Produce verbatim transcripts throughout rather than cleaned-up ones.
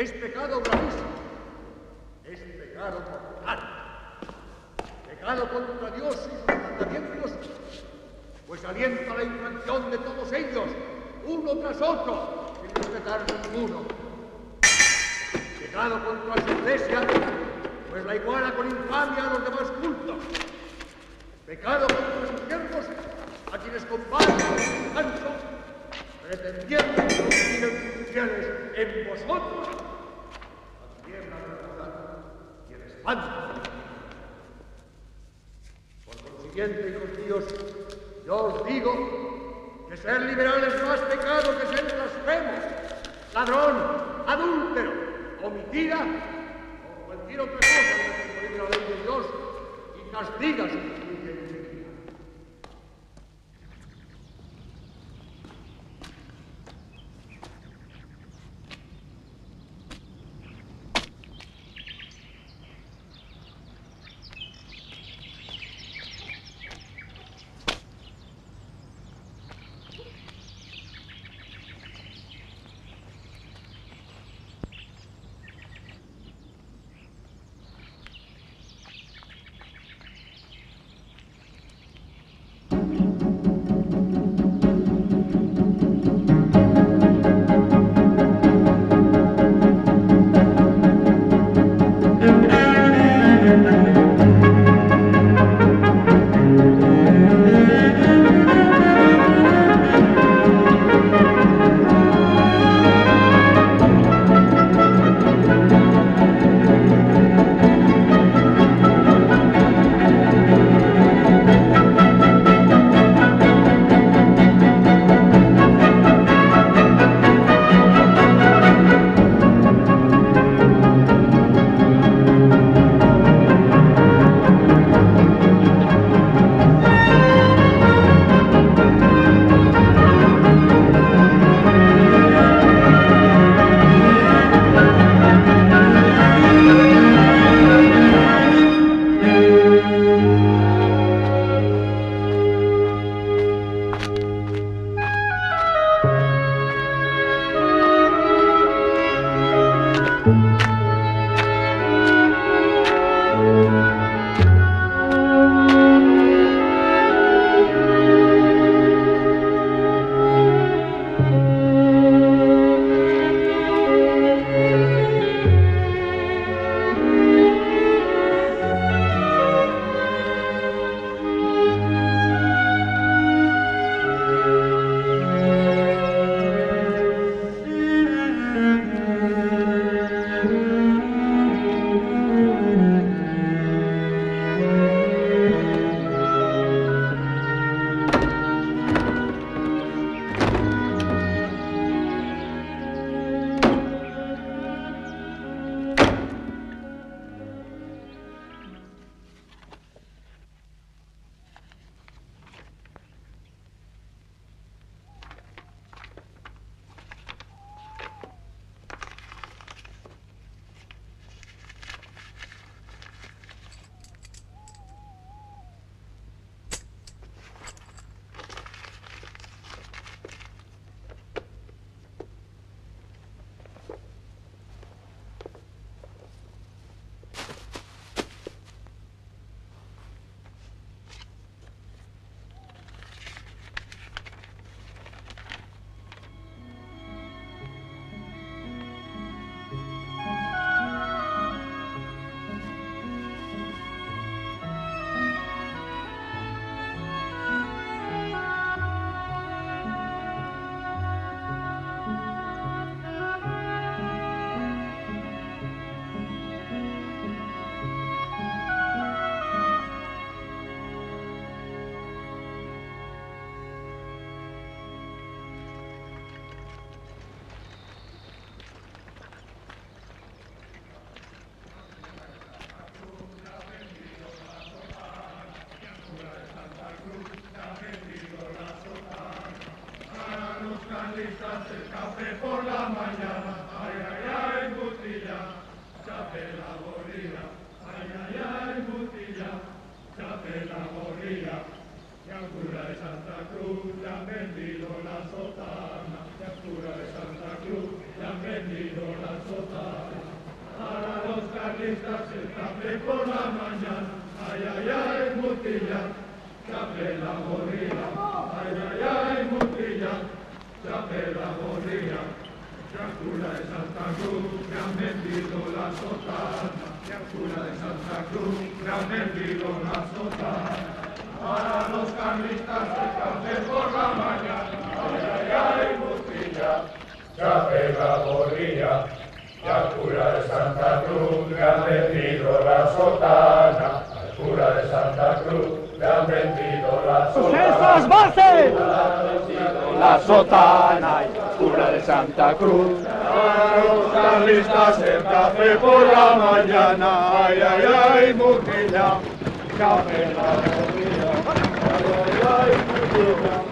Es pecado gravísimo. Es pecado mortal. Pecado contra Dios y sus mandamientos, pues alienta la infracción de todos ellos, uno tras otro, sin respetar ninguno. Pecado contra su iglesia, pues la iguala con infamia a los demás cultos. Pecado contra sus siervos, a quienes combaten con descanso, pretendiendo producir en fieles en vosotros la tierra de la verdad y el espanto. Por consiguiente, hijos míos, yo os digo que ser liberal es más pecado que ser blasfemo, ladrón, adúltero, homicida o cualquier otra cosa que prohíbe la ley de Dios y castiga su justicia indigna. carlistas el café por la mañana, ay, ay, ay, Mutilla, chape la gorrilla, ay, ay, ay, Mutilla, chape la gorrilla, Drácula de Santa Cruz, me han vendido la sotana, Drácula de Santa Cruz, me han vendido la sotana, para los carlistas el café por la mañana, ay, ay, ay, Mutilla, chape la gorrilla, al cura de Santa Cruz le han vendido la sotana, al cura de Santa Cruz le han vendido la sotana. ¡Esas bases! La sotana y al cura de Santa Cruz. A los carlistas el café por la mañana, ay, ay, ay, Mutilla, café la gorrilla, ay, ay, ay, Mutilla.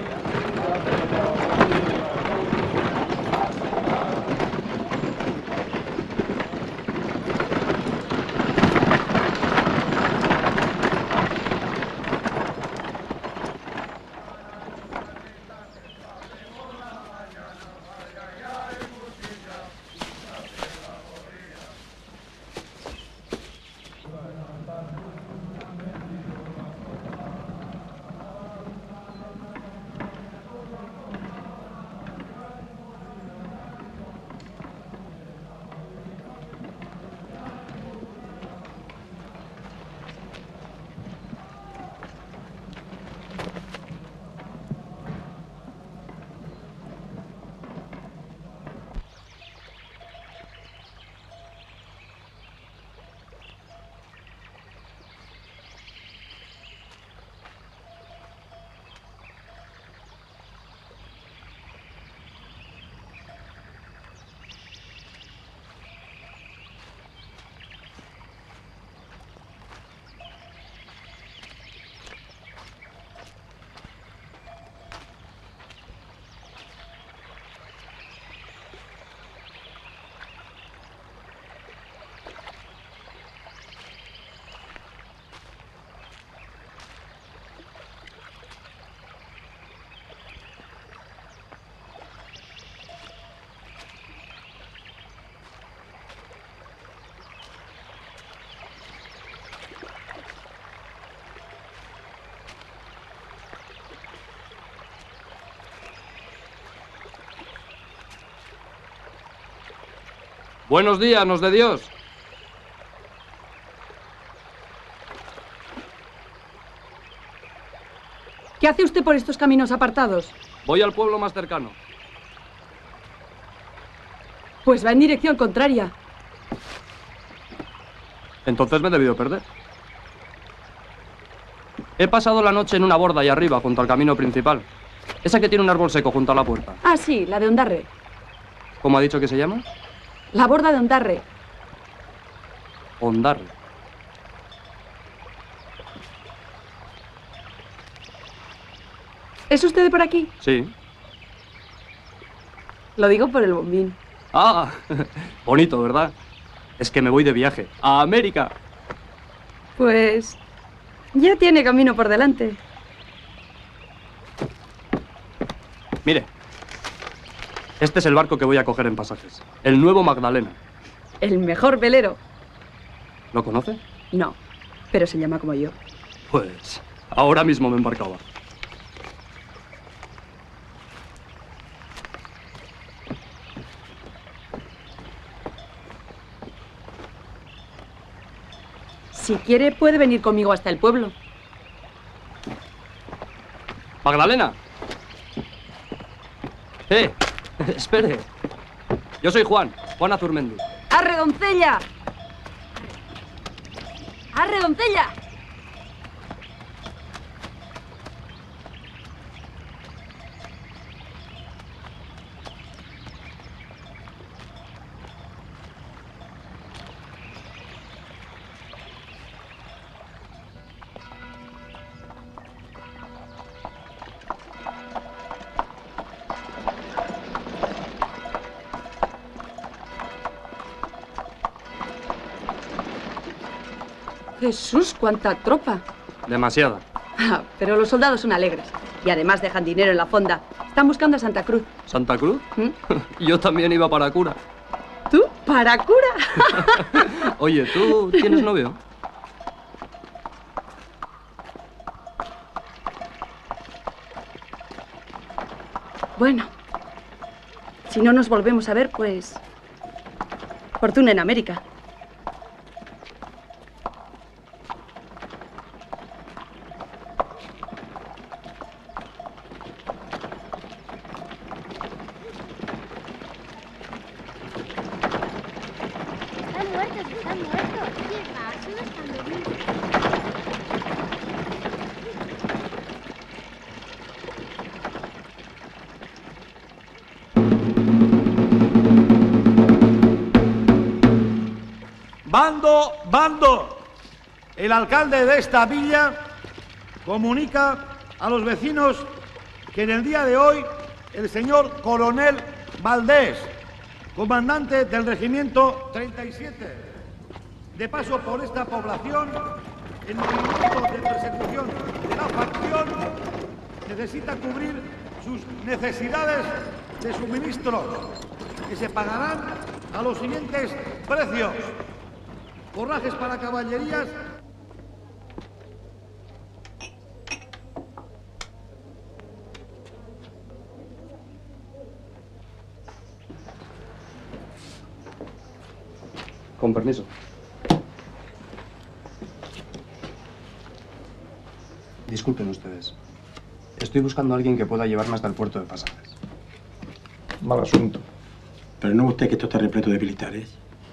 Buenos días, nos de Dios. ¿Qué hace usted por estos caminos apartados? Voy al pueblo más cercano. Pues va en dirección contraria. Entonces me he debido perder. He pasado la noche en una borda allá arriba, junto al camino principal. Esa que tiene un árbol seco junto a la puerta. Ah, sí, la de Ondarre. ¿Cómo ha dicho que se llama? La borda de Ondarre. Ondarre. ¿Es usted de por aquí? Sí. Lo digo por el bombín. Ah, bonito, ¿verdad? Es que me voy de viaje. ¡A América! Pues ya tiene camino por delante. Mire. Este es el barco que voy a coger en pasajes. El nuevo Magdalena. El mejor velero. ¿Lo conoce? No, pero se llama como yo. Pues ahora mismo me embarcaba. Si quiere, puede venir conmigo hasta el pueblo. ¡Magdalena! ¡Eh! Espere. Yo soy Juan, Juan Azurmendi. ¡Arre, doncella! ¡Arre, doncella! Jesús, cuánta tropa. Demasiada. Ah, pero los soldados son alegres. Y además dejan dinero en la fonda. Están buscando a Santa Cruz. ¿Santa Cruz? ¿Mm? Yo también iba para cura. ¿Tú? para cura. Oye, ¿tú tienes novio? Bueno, si no nos volvemos a ver, pues... fortuna en América. Están muertos, están muertos. ¿Qué va? Solo están dormidos. Bando, bando. El alcalde de esta villa comunica a los vecinos que en el día de hoy el señor coronel Valdés, comandante del regimiento treinta y siete, de paso por esta población, en movimiento de persecución de la facción, necesita cubrir sus necesidades de suministros, que se pagarán a los siguientes precios: forrajes para caballerías, Con permiso. Disculpen ustedes. Estoy buscando a alguien que pueda llevarme hasta el puerto de Pasajes. Mal asunto. Pero ¿no ve usted que esto está repleto de militares?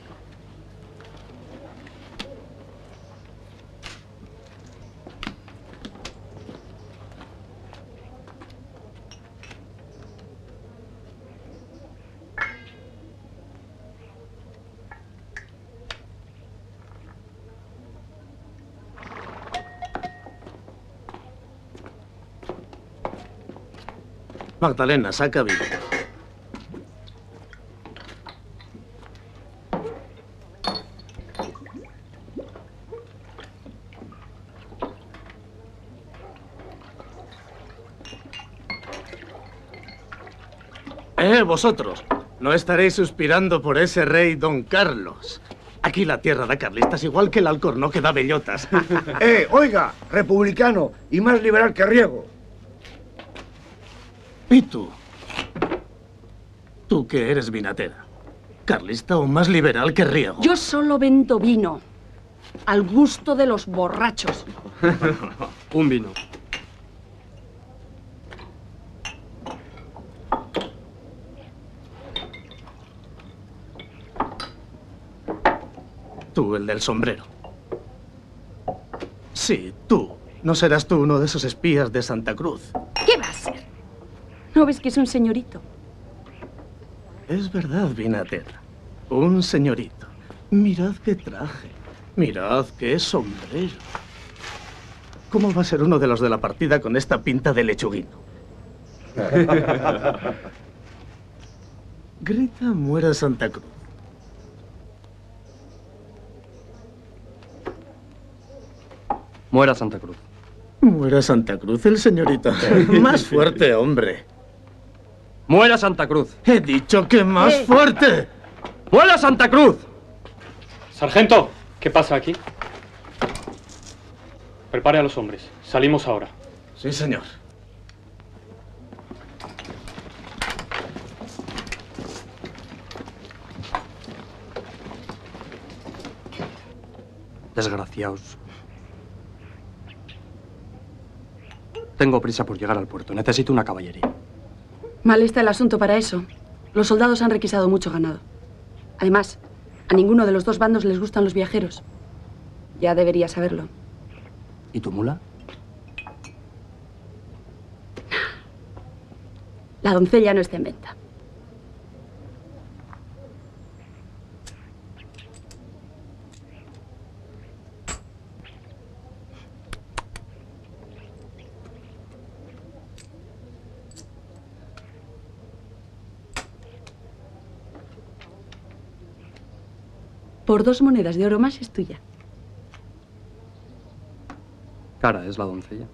Magdalena, saca vino. Eh, vosotros, no estaréis suspirando por ese rey Don Carlos. Aquí la tierra da carlistas igual que el alcornoque da bellotas. Eh, oiga, republicano y más liberal que Riego. ¿Y tú? ¿Tú que eres vinatera? ¿Carlista o más liberal que Riego? Yo solo vendo vino. Al gusto de los borrachos. Un vino. Tú, el del sombrero. Sí, tú. ¿No serás tú uno de esos espías de Santa Cruz? ¿Qué va a ser? ¿No ves que es un señorito? Es verdad, vinatera. Un señorito. Mirad qué traje. Mirad qué sombrero. ¿Cómo va a ser uno de los de la partida con esta pinta de lechuguino? Grita, muera Santa Cruz. Muera Santa Cruz. Muera Santa Cruz, el señorito. Más fuerte, hombre. ¡Muera Santa Cruz! He dicho que más Eh. fuerte. ¡Muera Santa Cruz! Sargento, ¿qué pasa aquí? Prepare a los hombres. Salimos ahora. Sí, señor. Desgraciaos. Tengo prisa por llegar al puerto. Necesito una caballería. Mal está el asunto para eso. Los soldados han requisado mucho ganado. Además, a ninguno de los dos bandos les gustan los viajeros. Ya debería saberlo. ¿Y tu mula? La doncella no está en venta. Por dos monedas de oro más es tuya. Cara es la doncella.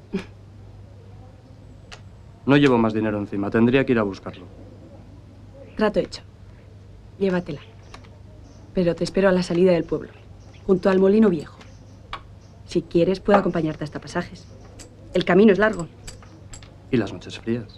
No llevo más dinero encima. Tendría que ir a buscarlo. Trato hecho. Llévatela. Pero te espero a la salida del pueblo, junto al molino viejo. Si quieres, puedo acompañarte hasta Pasajes. El camino es largo. Y las noches frías.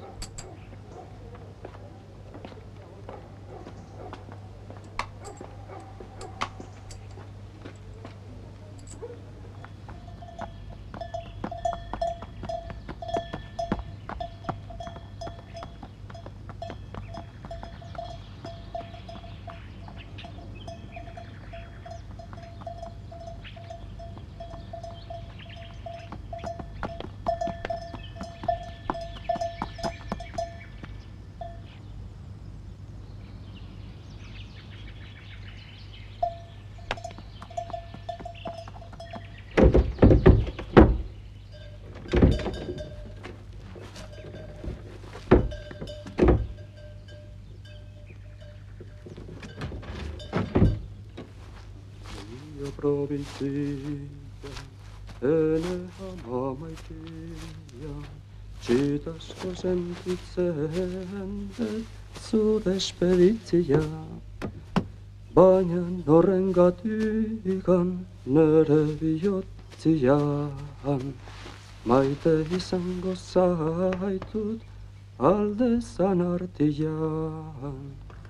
Txidasko sentitzen dut zu despeditzia, baina horrengatikan nere bihotzian, maite izango zaitut alde zan artian.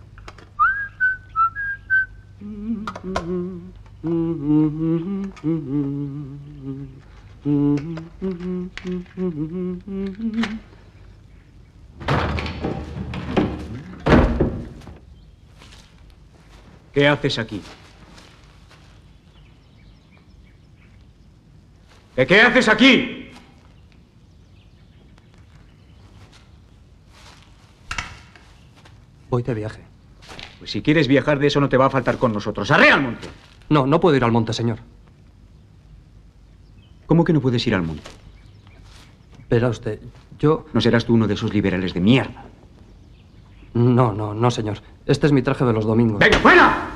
¿Qué haces aquí? ¿De qué haces aquí? Voy de viaje. Pues si quieres viajar, de eso no te va a faltar con nosotros. ¡Arrea al monte! No, no puedo ir al monte, señor. ¿Cómo que no puedes ir al monte? Verá usted, yo... ¿No serás tú uno de esos liberales de mierda? No, no, no, señor. Este es mi traje de los domingos. ¡Venga, fuera!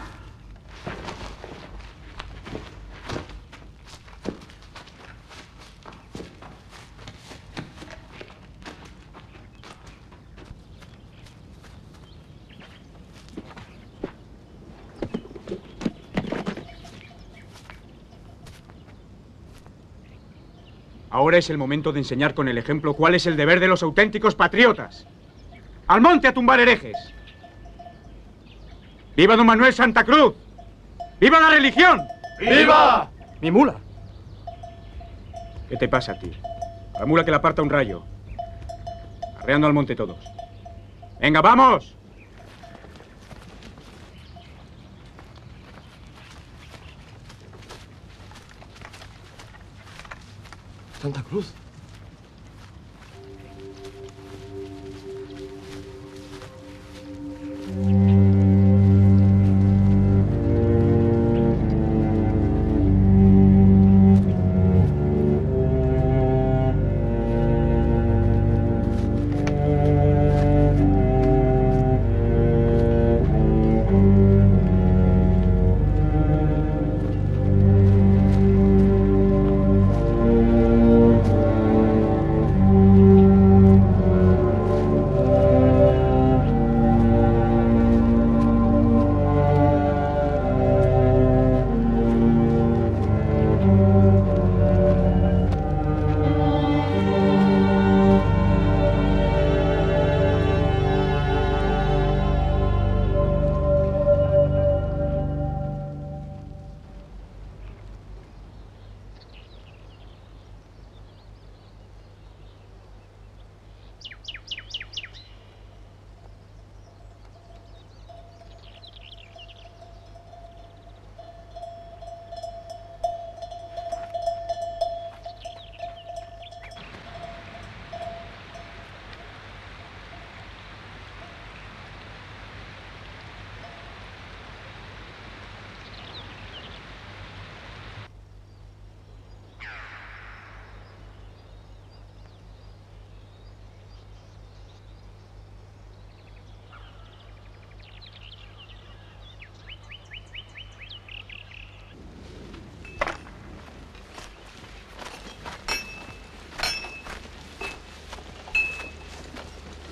Ahora es el momento de enseñar con el ejemplo cuál es el deber de los auténticos patriotas. ¡Al monte a tumbar herejes! ¡Viva don Manuel Santa Cruz! ¡Viva la religión! ¡Viva! ¡Mi mula! ¿Qué te pasa a ti? A la mula que la aparta un rayo. Arreando al monte todos. ¡Venga, vamos! Santa Cruz.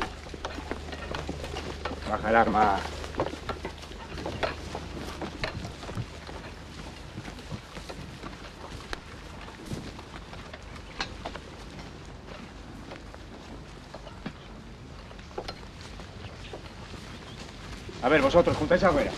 Baja el arma. A ver, vosotros, juntáis afuera.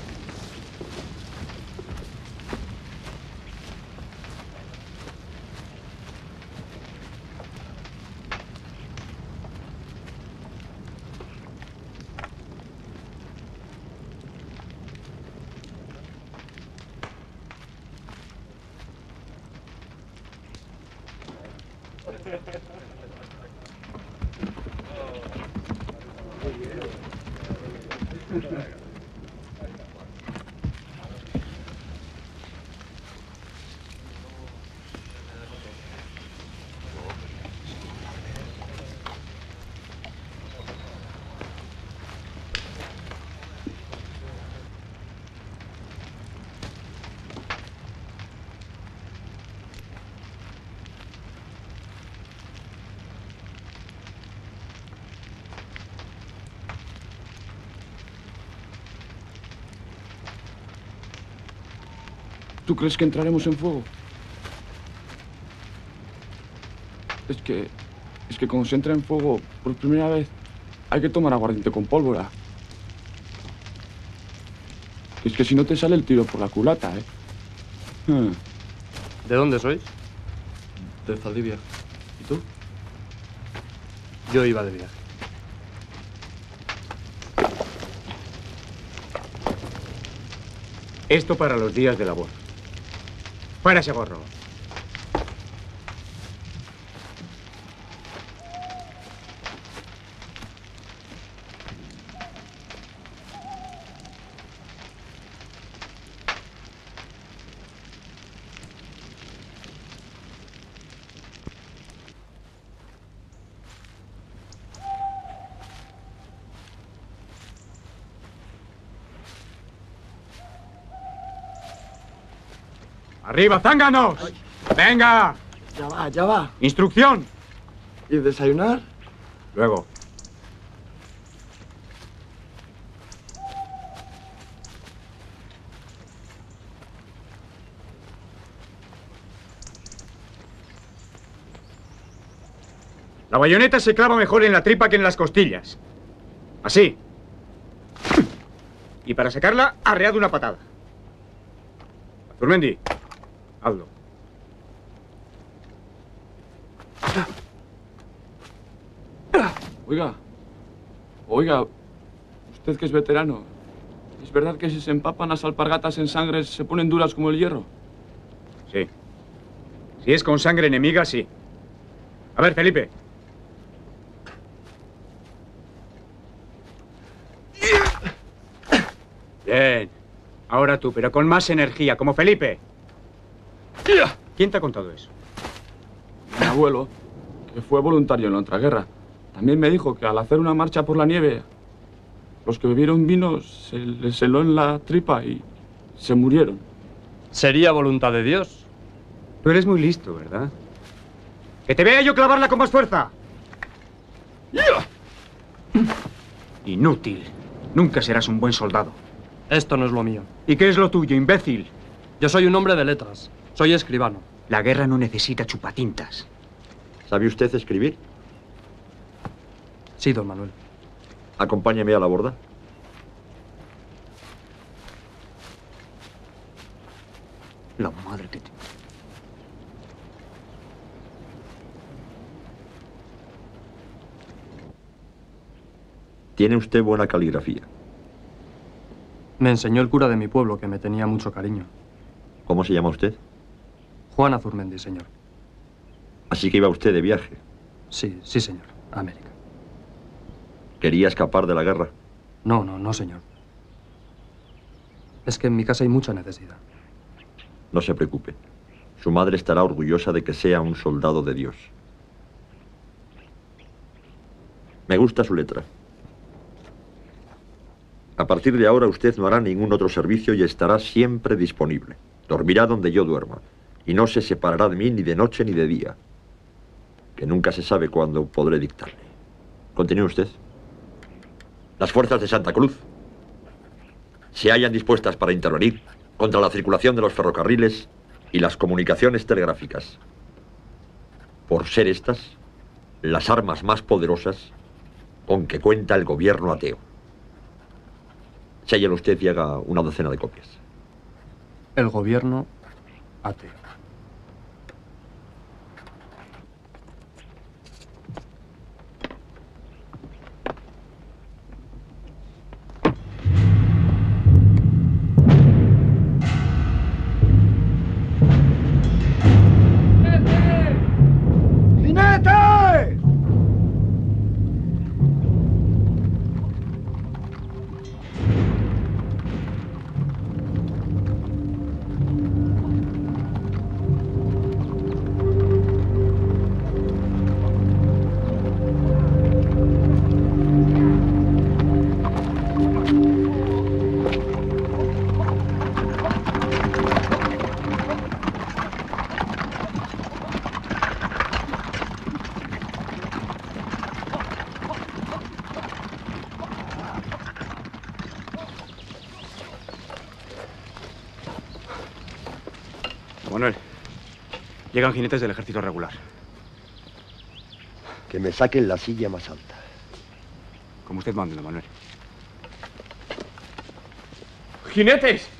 ¿Tú crees que entraremos en fuego? Es que... Es que cuando se entra en fuego por primera vez hay que tomar aguardiente con pólvora. Es que si no te sale el tiro por la culata, ¿eh? Hmm. ¿De dónde sois? De Zaldivia. ¿Y tú? Yo iba de viaje. Esto para los días de labor. ¡Fuera ese gorro! ¡Arriba, zánganos! ¡Venga! Ya va, ya va. ¡Instrucción! ¿Y desayunar? Luego. La bayoneta se clava mejor en la tripa que en las costillas. Así. Y para sacarla, arread una patada. Azurmendi, hazlo. Oiga, oiga, usted que es veterano, ¿es verdad que si se empapan las alpargatas en sangre se ponen duras como el hierro? Sí. Si es con sangre enemiga, sí. A ver, Felipe. Bien. Ahora tú, pero con más energía, como Felipe. ¿Quién te ha contado eso? Mi abuelo, que fue voluntario en la otra guerra. También me dijo que al hacer una marcha por la nieve, los que bebieron vino se les heló en la tripa y se murieron. Sería voluntad de Dios. Tú eres muy listo, ¿verdad? ¡Que te vea yo clavarla con más fuerza! Inútil. Nunca serás un buen soldado. Esto no es lo mío. ¿Y qué es lo tuyo, imbécil? Yo soy un hombre de letras. Soy escribano. La guerra no necesita chupatintas. ¿Sabe usted escribir? Sí, don Manuel. Acompáñeme a la borda. La madre que te... Tiene usted buena caligrafía. Me enseñó el cura de mi pueblo, que me tenía mucho cariño. ¿Cómo se llama usted? Juan Azurmendi, señor. Así que iba usted de viaje. Sí, sí, señor. A América. ¿Quería escapar de la guerra? No, no, no, señor. Es que en mi casa hay mucha necesidad. No se preocupe. Su madre estará orgullosa de que sea un soldado de Dios. Me gusta su letra. A partir de ahora usted no hará ningún otro servicio y estará siempre disponible. Dormirá donde yo duerma. Y no se separará de mí ni de noche ni de día. Que nunca se sabe cuándo podré dictarle. Continúe usted. Las fuerzas de Santa Cruz se hallan dispuestas para intervenir contra la circulación de los ferrocarriles y las comunicaciones telegráficas. Por ser estas las armas más poderosas con que cuenta el gobierno ateo. Séllelo usted y haga una docena de copias. El gobierno ateo. Manuel, llegan jinetes del ejército regular. Que me saquen la silla más alta. Como usted mande, don Manuel. ¡Jinetes!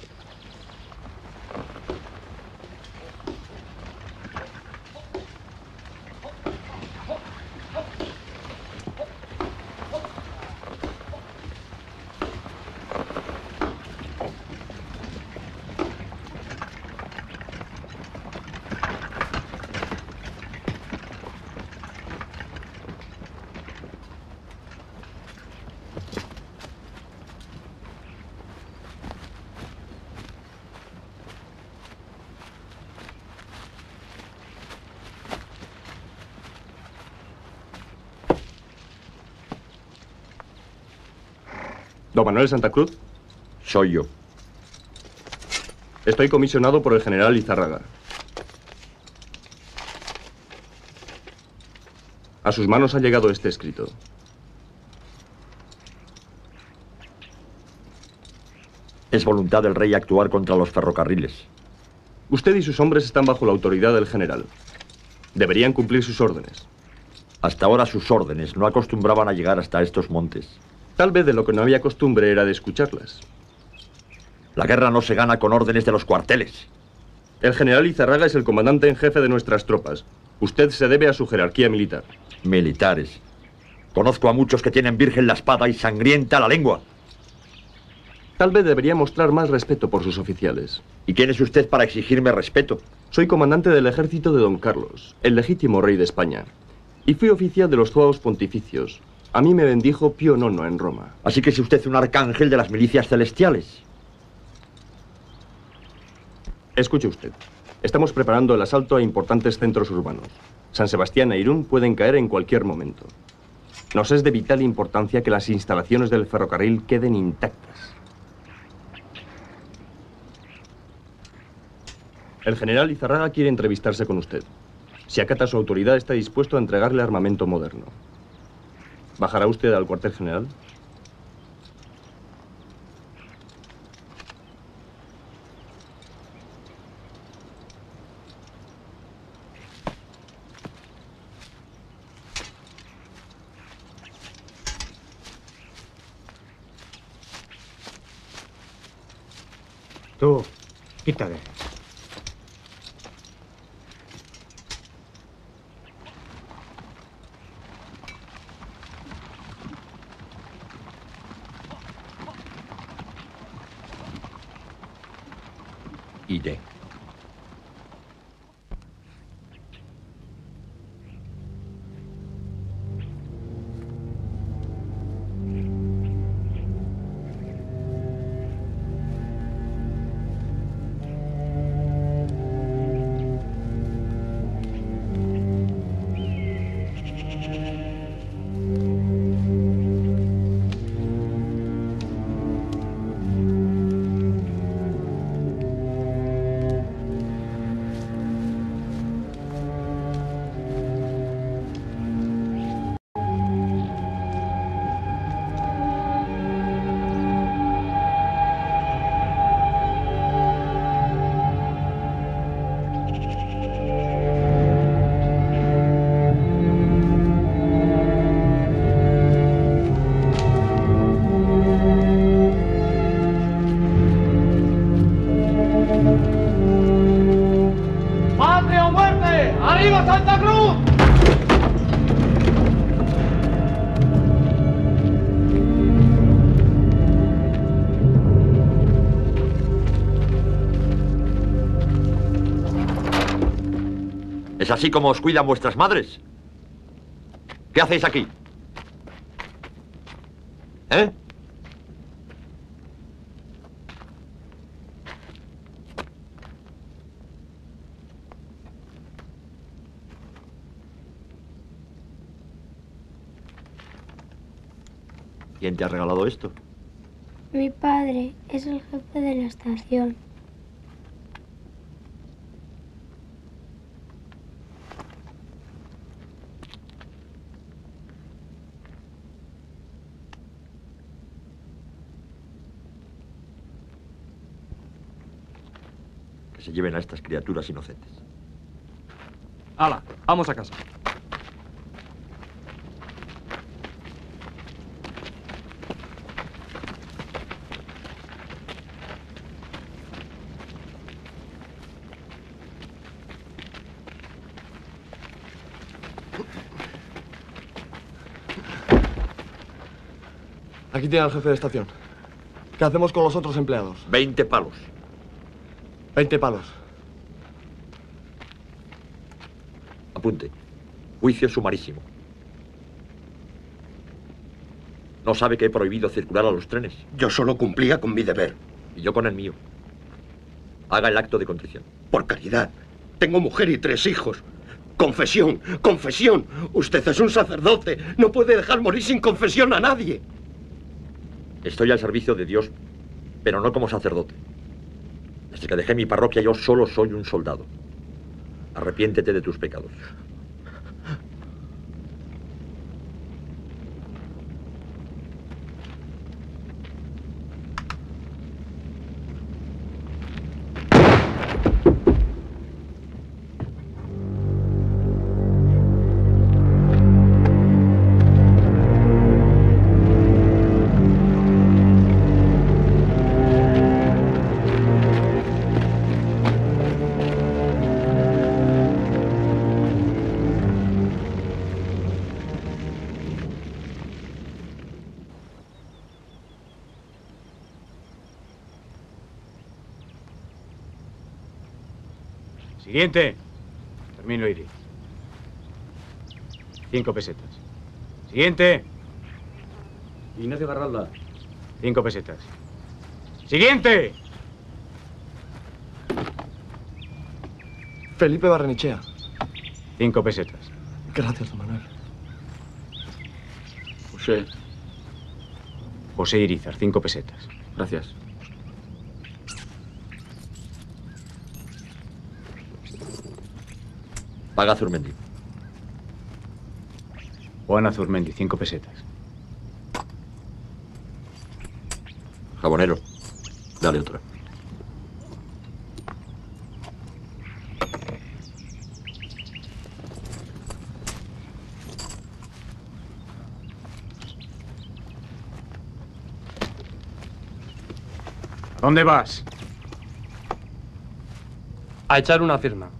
¿Don Manuel Santa Cruz? Soy yo. Estoy comisionado por el general Izárraga. A sus manos ha llegado este escrito. Es voluntad del rey actuar contra los ferrocarriles. Usted y sus hombres están bajo la autoridad del general. Deberían cumplir sus órdenes. Hasta ahora sus órdenes no acostumbraban a llegar hasta estos montes. Tal vez de lo que no había costumbre era de escucharlas. La guerra no se gana con órdenes de los cuarteles. El general Izárraga es el comandante en jefe de nuestras tropas. Usted se debe a su jerarquía militar. Militares. Conozco a muchos que tienen virgen la espada y sangrienta la lengua. Tal vez debería mostrar más respeto por sus oficiales. ¿Y quién es usted para exigirme respeto? Soy comandante del ejército de don Carlos, el legítimo rey de España. Y fui oficial de los zuaos pontificios. A mí me bendijo Pío nono en Roma. Así que es usted un arcángel de las milicias celestiales. Escuche usted. Estamos preparando el asalto a importantes centros urbanos. San Sebastián e Irún pueden caer en cualquier momento. Nos es de vital importancia que las instalaciones del ferrocarril queden intactas. El general Izárraga quiere entrevistarse con usted. Si acata su autoridad, está dispuesto a entregarle armamento moderno. ¿Bajará usted al cuartel general? Tú, quítate. Iré. ¡Arriba, Santa Cruz! ¿Es así como os cuidan vuestras madres? ¿Qué hacéis aquí? ¿Eh? ¿Quién te ha regalado esto? Mi padre es el jefe de la estación. Que se lleven a estas criaturas inocentes. ¡Hala! Vamos a casa. Aquí tiene al jefe de estación. ¿Qué hacemos con los otros empleados? Veinte palos. Veinte palos. Apunte. Juicio sumarísimo. ¿No sabe que he prohibido circular a los trenes? Yo solo cumplía con mi deber. Y yo con el mío. Haga el acto de contrición. Por caridad. Tengo mujer y tres hijos. Confesión, confesión. Usted es un sacerdote. No puede dejar morir sin confesión a nadie. Estoy al servicio de Dios, pero no como sacerdote. Desde que dejé mi parroquia yo solo soy un soldado. Arrepiéntete de tus pecados. Siguiente. Termino, Iris. Cinco pesetas. Siguiente. Ignacio Garralda. Cinco pesetas. Siguiente. Felipe Barrenechea. Cinco pesetas. Gracias, don Manuel. José. José Irizar, cinco pesetas. Gracias. Paga Zurmendi. Juana Zurmendi, cinco pesetas. Jabonero, dale otra. ¿Dónde vas? A echar una firma.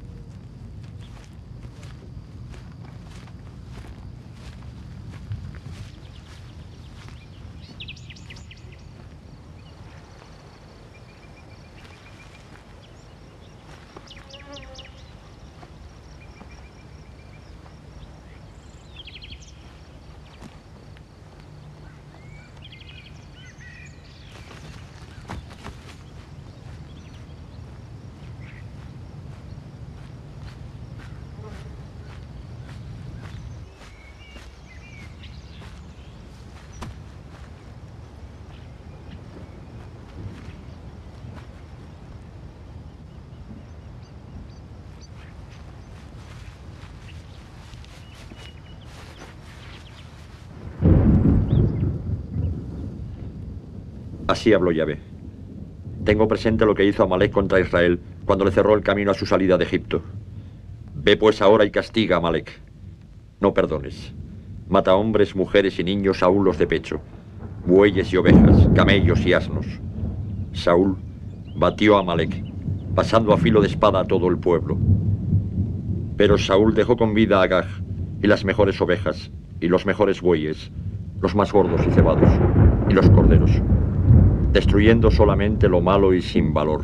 Así habló Yahvé. Tengo presente lo que hizo Amalek contra Israel cuando le cerró el camino a su salida de Egipto. Ve pues ahora y castiga a Amalek. No perdones. Mata hombres, mujeres y niños, aún los de pecho. Bueyes y ovejas, camellos y asnos. Saúl batió a Amalek, pasando a filo de espada a todo el pueblo. Pero Saúl dejó con vida a Agag y las mejores ovejas y los mejores bueyes, los más gordos y cebados, y los corderos, destruyendo solamente lo malo y sin valor.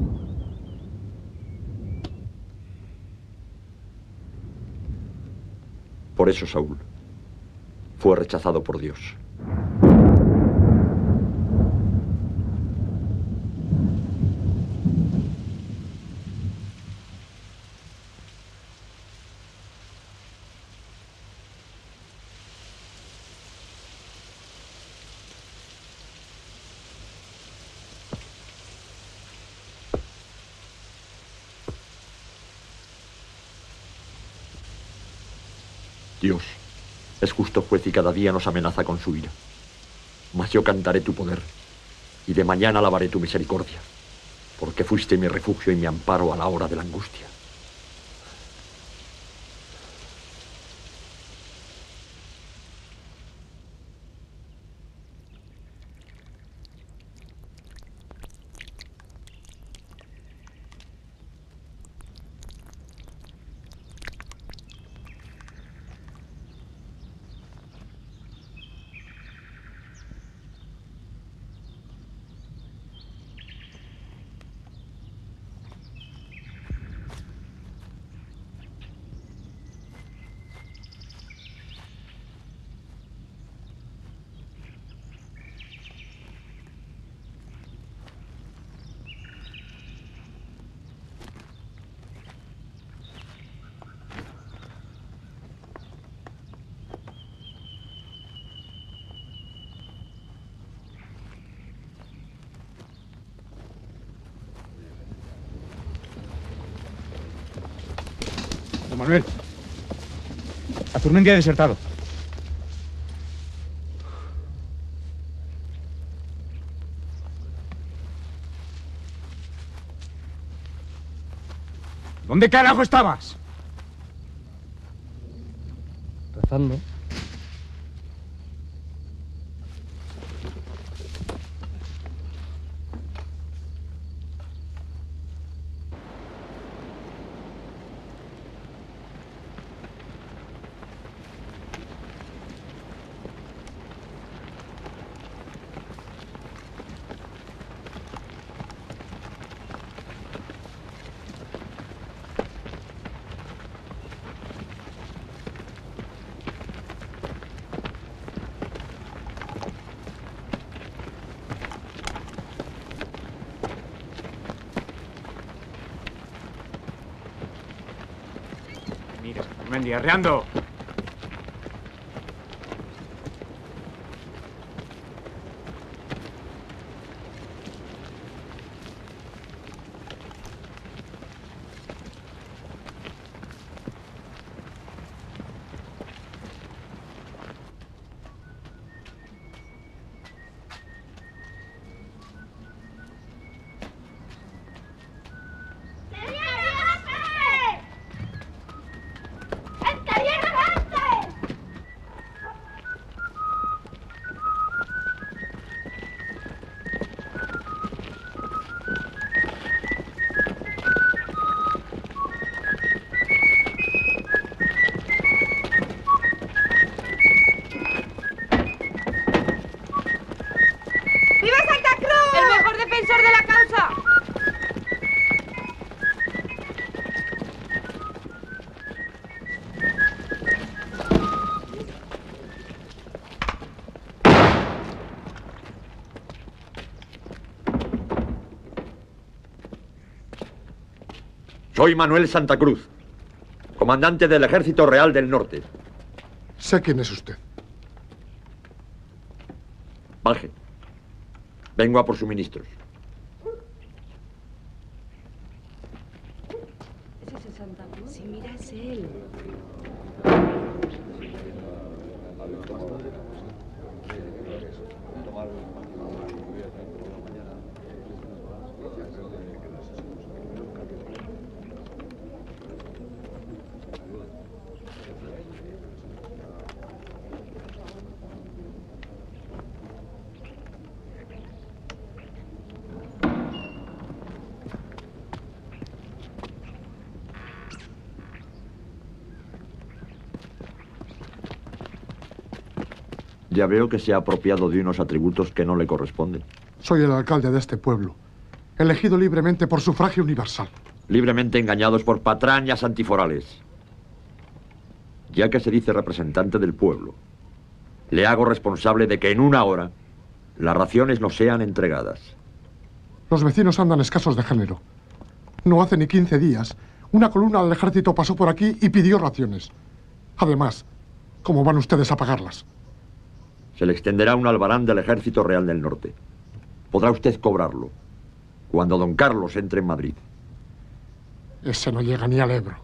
Por eso Saúl fue rechazado por Dios. Dios es justo juez y cada día nos amenaza con su ira. Mas yo cantaré tu poder y de mañana alabaré tu misericordia, porque fuiste mi refugio y mi amparo a la hora de la angustia. Don Manuel, Azurmendi ha desertado. ¿Dónde carajo estabas? Rezando. Mira, Azurmendi, arreando. Soy Manuel Santa Cruz, comandante del Ejército Real del Norte. Sé quién es usted. Baje. Vengo a por suministros. ¿Ese es el Santa Cruz? Sí, mira, es él. Ya veo que se ha apropiado de unos atributos que no le corresponden. Soy el alcalde de este pueblo, elegido libremente por sufragio universal. Libremente engañados por patrañas antiforales. Ya que se dice representante del pueblo, le hago responsable de que en una hora las raciones no sean entregadas. Los vecinos andan escasos de género. No hace ni quince días, una columna del ejército pasó por aquí y pidió raciones. Además, ¿cómo van ustedes a pagarlas? Se le extenderá un albarán del Ejército Real del Norte. Podrá usted cobrarlo cuando don Carlos entre en Madrid. Ese no llega ni al Ebro.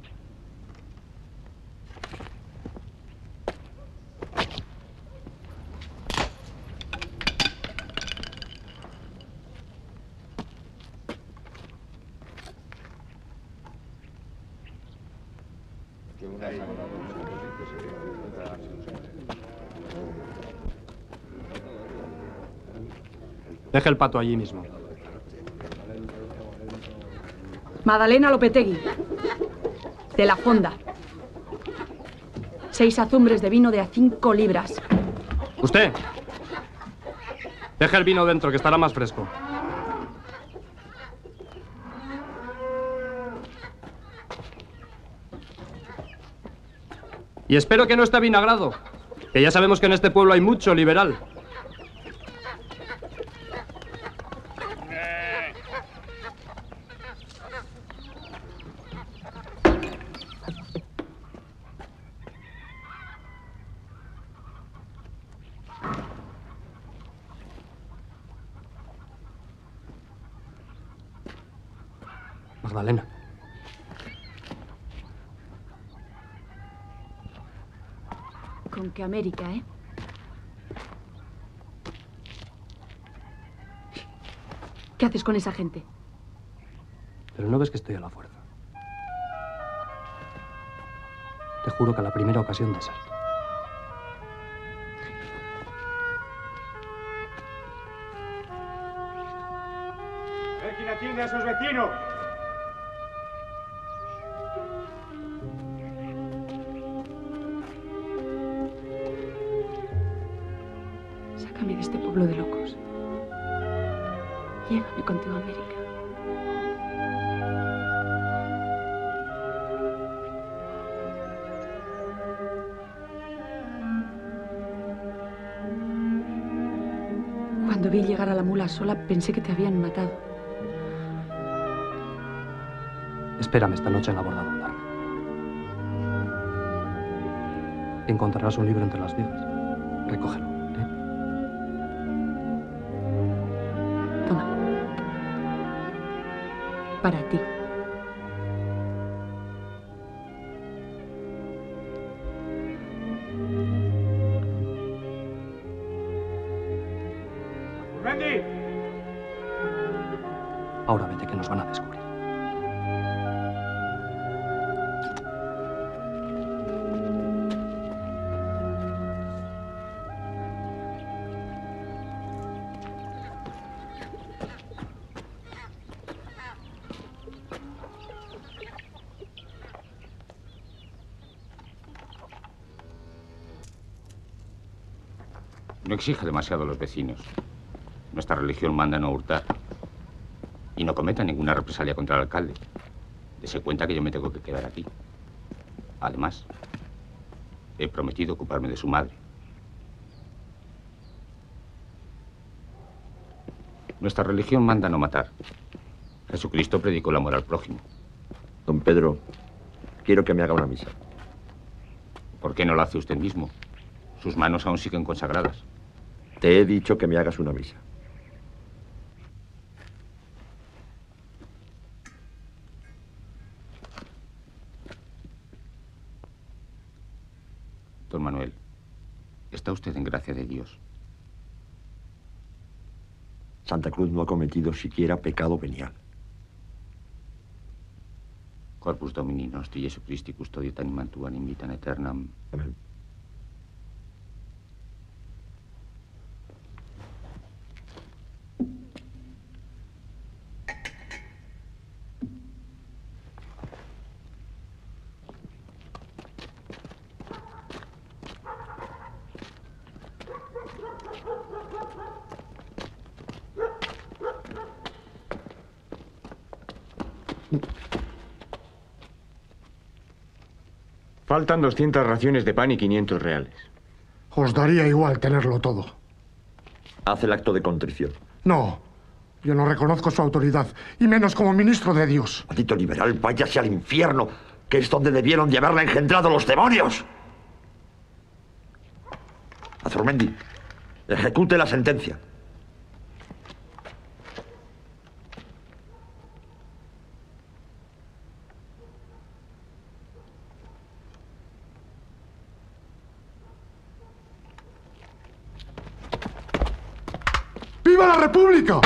Deje el pato allí mismo. Madalena Lopetegui, de la Fonda. Seis azumbres de vino de a cinco libras. Usted. Deje el vino dentro, que estará más fresco. Y espero que no esté vinagrado, que ya sabemos que en este pueblo hay mucho liberal. Magdalena. Con que América, ¿eh? ¿Qué haces con esa gente? Pero no ves que estoy a la fuerza. Te juro que a la primera ocasión deserto. ¡Eh, quien atiende a sus vecinos! Sácame de este pueblo de locos. Llévame contigo a América. Cuando vi llegar a la mula sola, pensé que te habían matado. Espérame esta noche en la borda Dondarma. Encontrarás un libro entre las vigas. Recógelo, ¿eh? Toma. Para ti. ¡Mendy! Ahora vete, que nos van a descubrir. No exija demasiado a los vecinos. Nuestra religión manda no hurtar. Y no cometa ninguna represalia contra el alcalde. Dese cuenta que yo me tengo que quedar aquí. Además, he prometido ocuparme de su madre. Nuestra religión manda no matar. Jesucristo predicó el amor al prójimo. Don Pedro, quiero que me haga una misa. ¿Por qué no lo hace usted mismo? Sus manos aún siguen consagradas. Te he dicho que me hagas una misa. Don Manuel, está usted en gracia de Dios. Santa Cruz no ha cometido siquiera pecado venial. Corpus Domini nostri Jesu Christi custodiet animam tuam in vitam aeternam. Amén. Faltan doscientas raciones de pan y quinientos reales. Os daría igual tenerlo todo. Haz el acto de contrición. No, yo no reconozco su autoridad, y menos como ministro de Dios. Maldito liberal, váyase al infierno, que es donde debieron de haberla engendrado los demonios. Azurmendi, ejecute la sentencia. ¡Viva la República!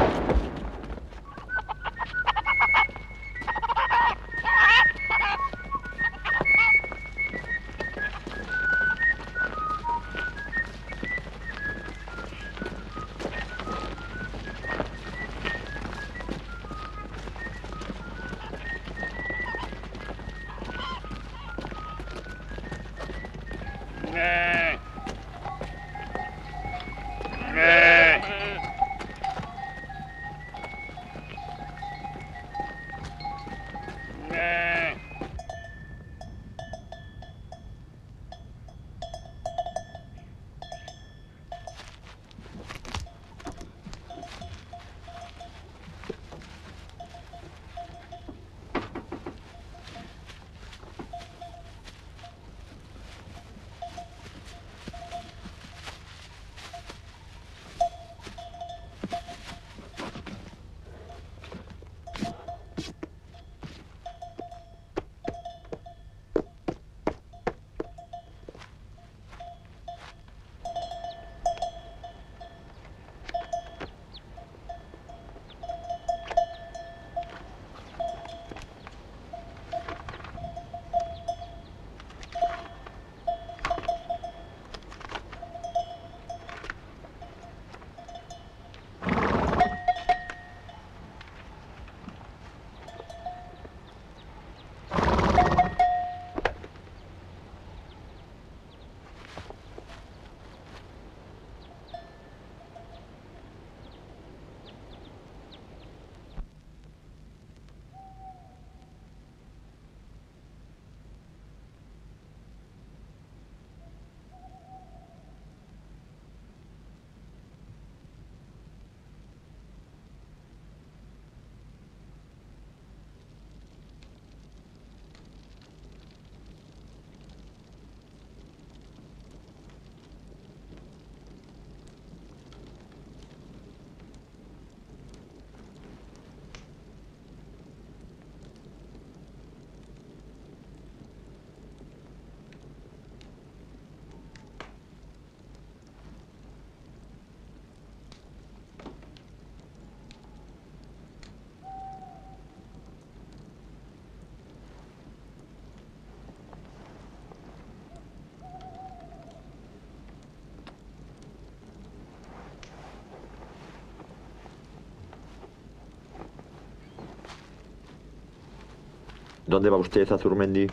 ¿Dónde va usted, Azurmendi?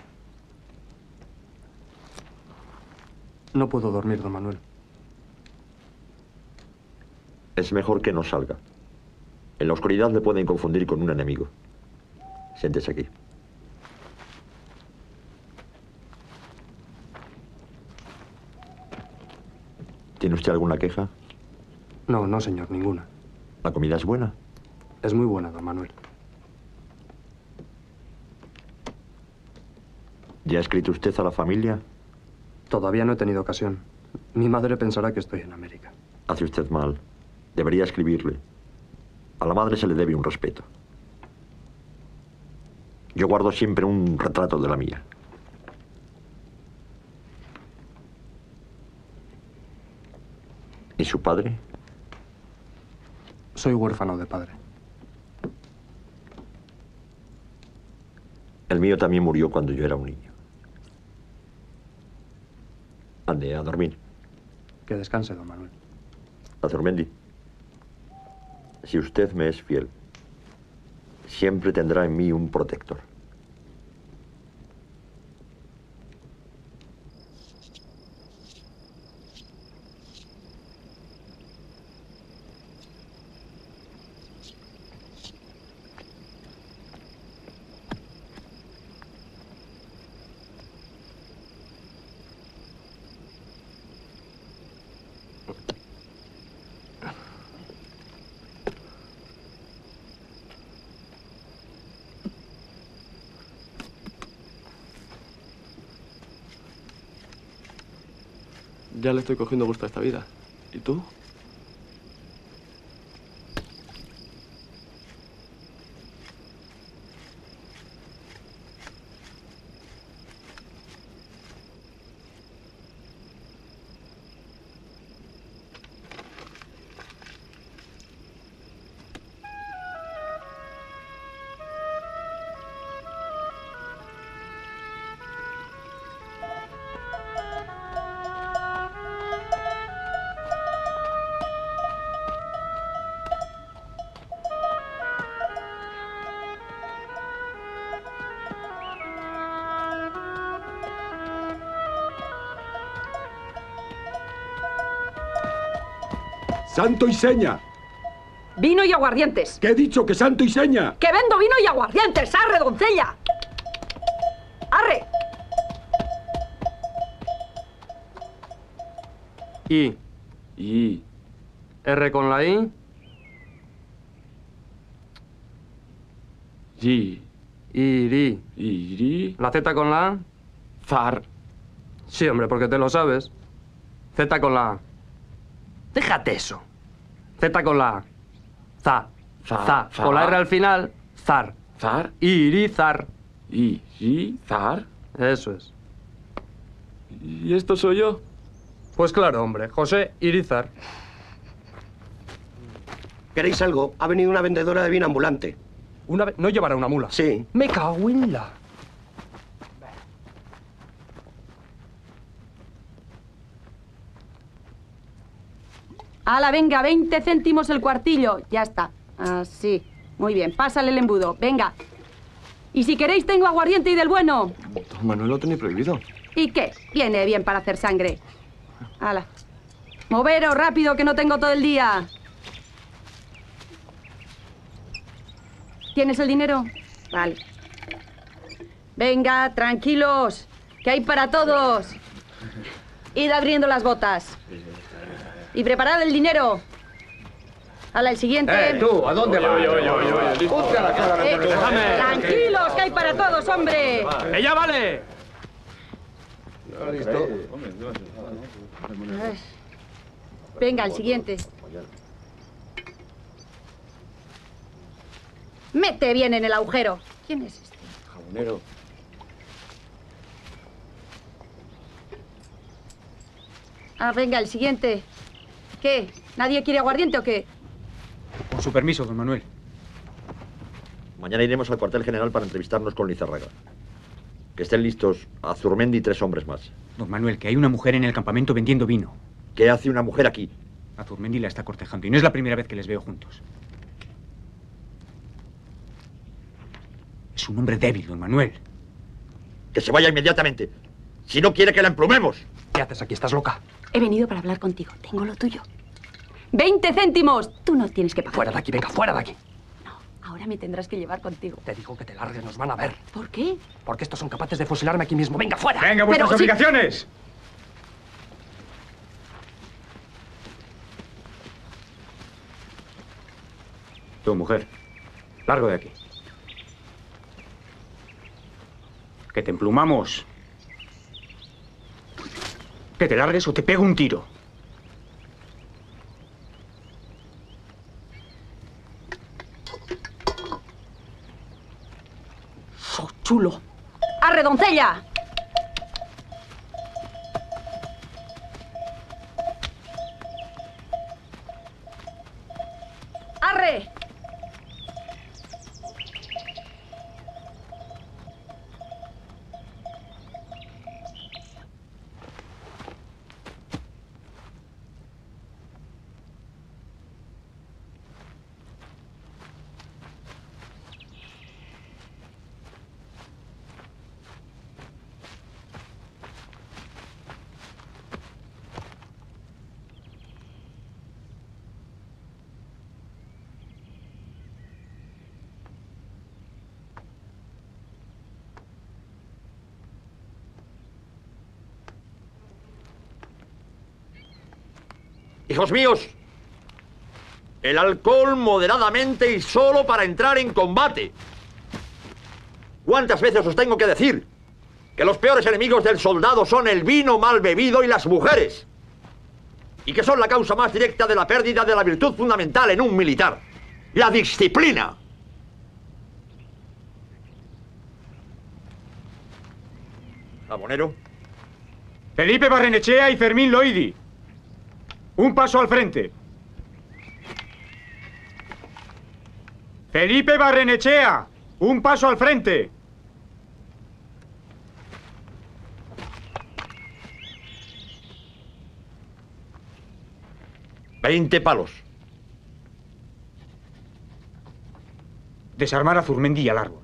No puedo dormir, don Manuel. Es mejor que no salga. En la oscuridad le pueden confundir con un enemigo. Siéntese aquí. ¿Tiene usted alguna queja? No, no, señor, ninguna. ¿La comida es buena? Es muy buena, don Manuel. ¿Ya ha escrito usted a la familia? Todavía no he tenido ocasión. Mi madre pensará que estoy en América. Hace usted mal. Debería escribirle. A la madre se le debe un respeto. Yo guardo siempre un retrato de la mía. ¿Y su padre? Soy huérfano de padre. El mío también murió cuando yo era un niño. Ande, a dormir. Que descanse, don Manuel. Azurmendi, si usted me es fiel, siempre tendrá en mí un protector. Ya le estoy cogiendo gusto a esta vida. ¿Y tú? ¡Santo y seña! Vino y aguardientes. ¿Qué he dicho? ¡Que santo y seña! ¡Que vendo vino y aguardientes! ¡Arre, doncella! ¡Arre! I. I. R con la I. Y. Iri. Iri. La Z con la A. Zar. Sí, hombre, porque te lo sabes. Z con la A. Déjate eso. Z con la A. Za. Za. Za. Za. Con la R al final, zar. Zar. Irizar. Irizar. Eso es. ¿Y esto soy yo? Pues claro, hombre. José Irizar. ¿Queréis algo? Ha venido una vendedora de vino ambulante. Una ve- ¿No llevará una mula? Sí. Me cago en la... Ala, venga, veinte céntimos el cuartillo. Ya está. Así. Muy bien, pásale el embudo. Venga. Y si queréis, tengo aguardiente y del bueno. Don Manuel lo tenía prohibido. ¿Y qué? Viene bien para hacer sangre. Ala. Moveros rápido, que no tengo todo el día. ¿Tienes el dinero? Vale. Venga, tranquilos, que hay para todos. Id abriendo las botas. Y preparad el dinero. Hala, el siguiente. ¡Eh, tú! ¿A dónde vas? Oye, oye, oye, oye. Ponte a la cara. Eh, Déjame. tranquilos, que hay para todos, hombre. ¡Que ya vale! ¿Listo? Venga, el siguiente. Mete bien en el agujero. ¿Quién es este? Jabonero. Ah, venga, el siguiente. ¿Qué? ¿Nadie quiere aguardiente o qué? Con su permiso, don Manuel. Mañana iremos al cuartel general para entrevistarnos con Lizárraga. Que estén listos Azurmendi y tres hombres más. Don Manuel, que hay una mujer en el campamento vendiendo vino. ¿Qué hace una mujer aquí? Azurmendi la está cortejando y no es la primera vez que les veo juntos. Es un hombre débil, don Manuel. Que se vaya inmediatamente. Si no quiere que la emplumemos. ¿Qué haces aquí? ¿Estás loca? He venido para hablar contigo. Tengo lo tuyo. ¡Veinte céntimos! Tú no tienes que pagar. Fuera de aquí, venga, fuera de aquí. Ahora me tendrás que llevar contigo. Te digo que te largues, nos van a ver. ¿Por qué? Porque estos son capaces de fusilarme aquí mismo. ¡Venga, fuera! ¡Venga, vuestras Pero si- obligaciones! Tú, mujer, largo de aquí. Que te emplumamos. Que te largues o te pego un tiro. ¡So chulo! ¡Arre, doncella! ¡Arre! Hijos míos, el alcohol moderadamente y solo para entrar en combate. ¿Cuántas veces os tengo que decir que los peores enemigos del soldado son el vino mal bebido y las mujeres? y que son la causa más directa de la pérdida de la virtud fundamental en un militar, la disciplina. Abonero. Felipe Barrenechea y Fermín Loidi. Un paso al frente. Felipe Barrenechea. Un paso al frente. Veinte palos. Desarmar a Zurmendi y al árbol.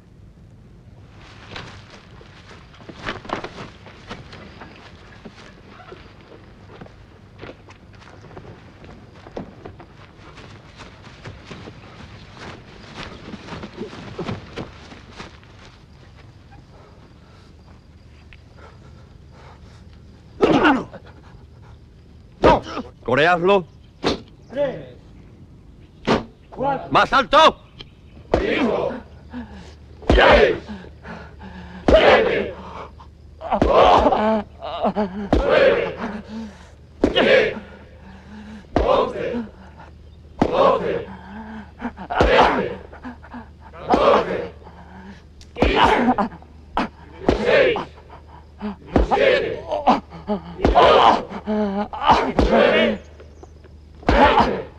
Coreadlo. Tres. Cuatro. ¡Más alto! Cinco. Seis. Siete. Ocho. Nueve. Diez. Once. Doce. Trece. Catorce. Quince. Dieciséis. Diecisiete. Dieciocho. Diecinueve. Veinte.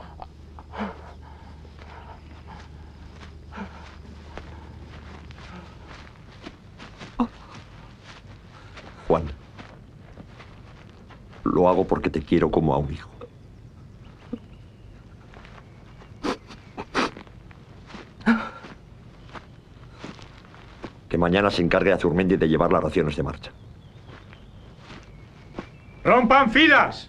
Juan, lo hago porque te quiero como a un hijo. Que mañana se encargue a Zurmendi de llevar las raciones de marcha. ¡Rompan filas!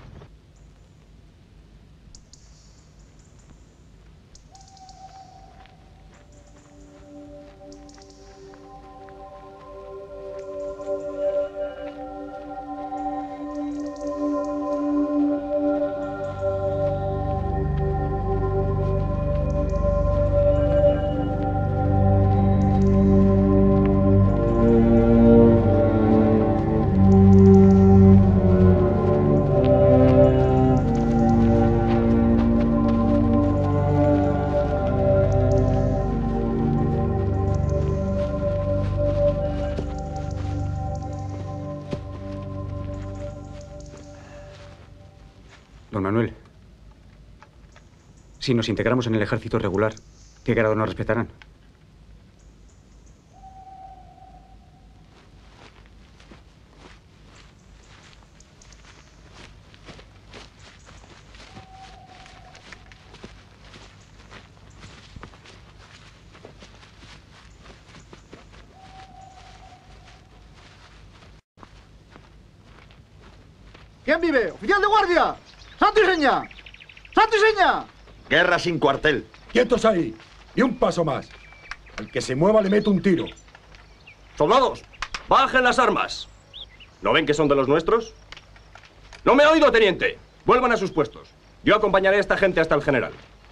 Don Manuel, si nos integramos en el ejército regular, ¿qué grado nos respetarán? ¿Quién vive? ¡Oficial de guardia! ¡Santo y seña! ¡Santo y seña! Guerra sin cuartel. ¡Quietos ahí! Y un paso más. Al que se mueva le meto un tiro. Soldados, bajen las armas. ¿No ven que son de los nuestros? No me ha oído, teniente. Vuelvan a sus puestos. Yo acompañaré a esta gente hasta el general.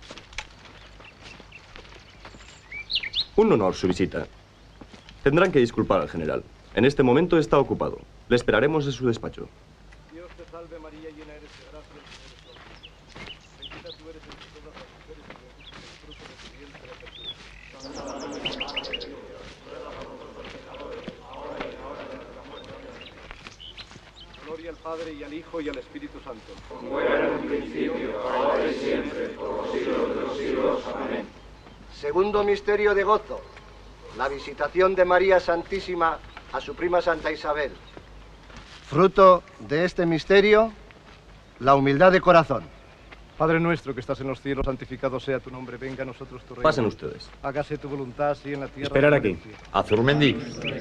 Un honor su visita. Tendrán que disculpar al general. En este momento está ocupado. Le esperaremos en su despacho. Dios te salve María, llena eres de gracia, el Señor es contigo. Bendita tú eres entre todas las mujeres y bendito es el fruto de tu vientre, Jesús. Santa María, Madre de Dios, ruega por nosotros los pecadores, ahora y en la hora de nuestra muerte. Gloria al Padre y al Hijo y al Espíritu Santo. Como era en un principio, ahora y siempre, por los siglos de los siglos. Amén. Segundo misterio de gozo, la visitación de María Santísima a su prima Santa Isabel. Fruto de este misterio, la humildad de corazón. Padre nuestro que estás en los cielos, santificado sea tu nombre, venga a nosotros tu reino. Pasen ustedes. Hágase tu voluntad, así en la tierra. Esperar aquí. A Zurmendi.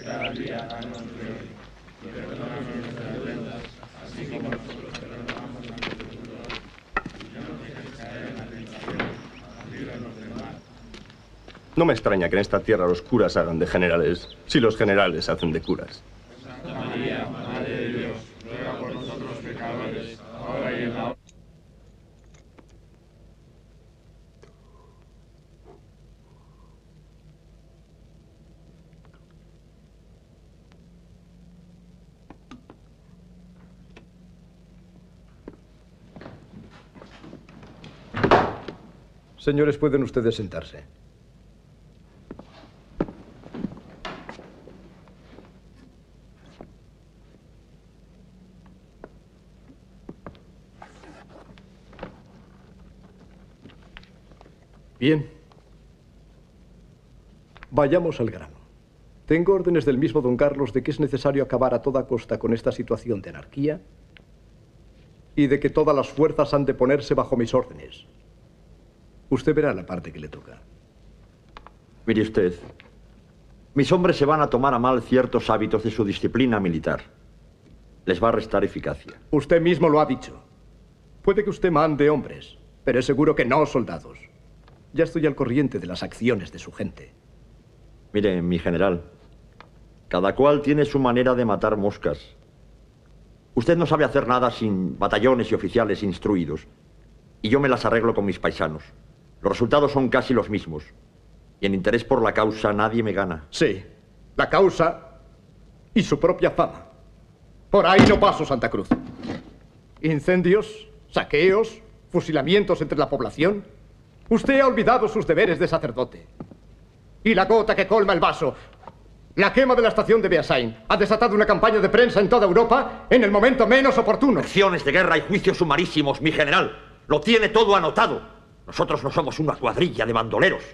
No me extraña que en esta tierra los curas hagan de generales, si los generales hacen de curas. Santa María, Madre de Dios, ruega por nosotros los pecadores, ahora y en la hora. Señores, pueden ustedes sentarse. Bien. Vayamos al grano. Tengo órdenes del mismo don Carlos de que es necesario acabar a toda costa con esta situación de anarquía y de que todas las fuerzas han de ponerse bajo mis órdenes. Usted verá la parte que le toca. Mire usted, mis hombres se van a tomar a mal ciertos hábitos de su disciplina militar. Les va a restar eficacia. Usted mismo lo ha dicho. Puede que usted mande hombres, pero es seguro que no soldados. Ya estoy al corriente de las acciones de su gente. Mire, mi general, cada cual tiene su manera de matar moscas. Usted no sabe hacer nada sin batallones y oficiales instruidos. Y yo me las arreglo con mis paisanos. Los resultados son casi los mismos. Y en interés por la causa nadie me gana. Sí, la causa y su propia fama. Por ahí no paso, Santa Cruz. Incendios, saqueos, fusilamientos entre la población. Usted ha olvidado sus deberes de sacerdote. Y la gota que colma el vaso, la quema de la estación de Beasain, ha desatado una campaña de prensa en toda Europa en el momento menos oportuno. Acciones de guerra y juicios sumarísimos, mi general. Lo tiene todo anotado. Nosotros no somos una cuadrilla de bandoleros.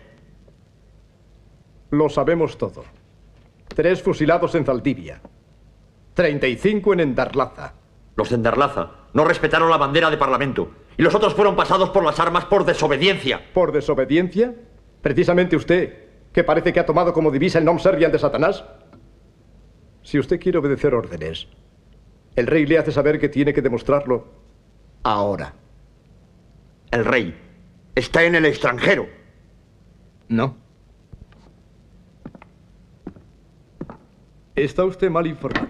Lo sabemos todo. Tres fusilados en Zaldivia. Treinta y cinco en Endarlaza. Los de Endarlaza no respetaron la bandera de Parlamento. Y los otros fueron pasados por las armas por desobediencia. ¿Por desobediencia? Precisamente usted, que parece que ha tomado como divisa el nom serviam de Satanás. Si usted quiere obedecer órdenes, el rey le hace saber que tiene que demostrarlo ahora. El rey está en el extranjero. No. Está usted mal informado.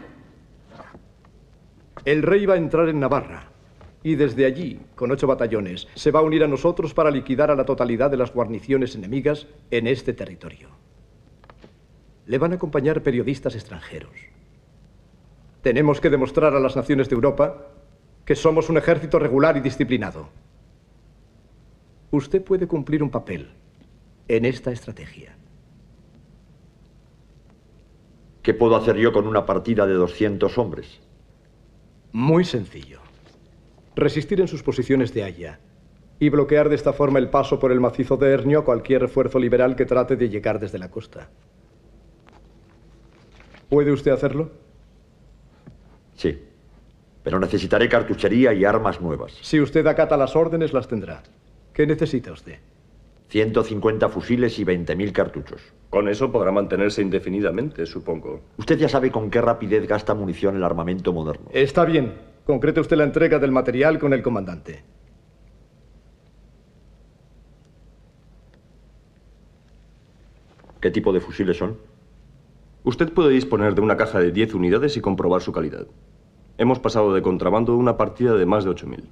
El rey va a entrar en Navarra y desde allí, con ocho batallones, se va a unir a nosotros para liquidar a la totalidad de las guarniciones enemigas en este territorio. Le van a acompañar periodistas extranjeros. Tenemos que demostrar a las naciones de Europa que somos un ejército regular y disciplinado. Usted puede cumplir un papel en esta estrategia. ¿Qué puedo hacer yo con una partida de doscientos hombres? Muy sencillo. Resistir en sus posiciones de haya y bloquear de esta forma el paso por el macizo de Hernio a cualquier refuerzo liberal que trate de llegar desde la costa. ¿Puede usted hacerlo? Sí, pero necesitaré cartuchería y armas nuevas. Si usted acata las órdenes, las tendrá. ¿Qué necesita usted? ciento cincuenta fusiles y veinte mil cartuchos. Con eso podrá mantenerse indefinidamente, supongo. Usted ya sabe con qué rapidez gasta munición el armamento moderno. Está bien. Concrete usted la entrega del material con el comandante. ¿Qué tipo de fusiles son? Usted puede disponer de una caja de diez unidades y comprobar su calidad. Hemos pasado de contrabando una partida de más de ocho mil.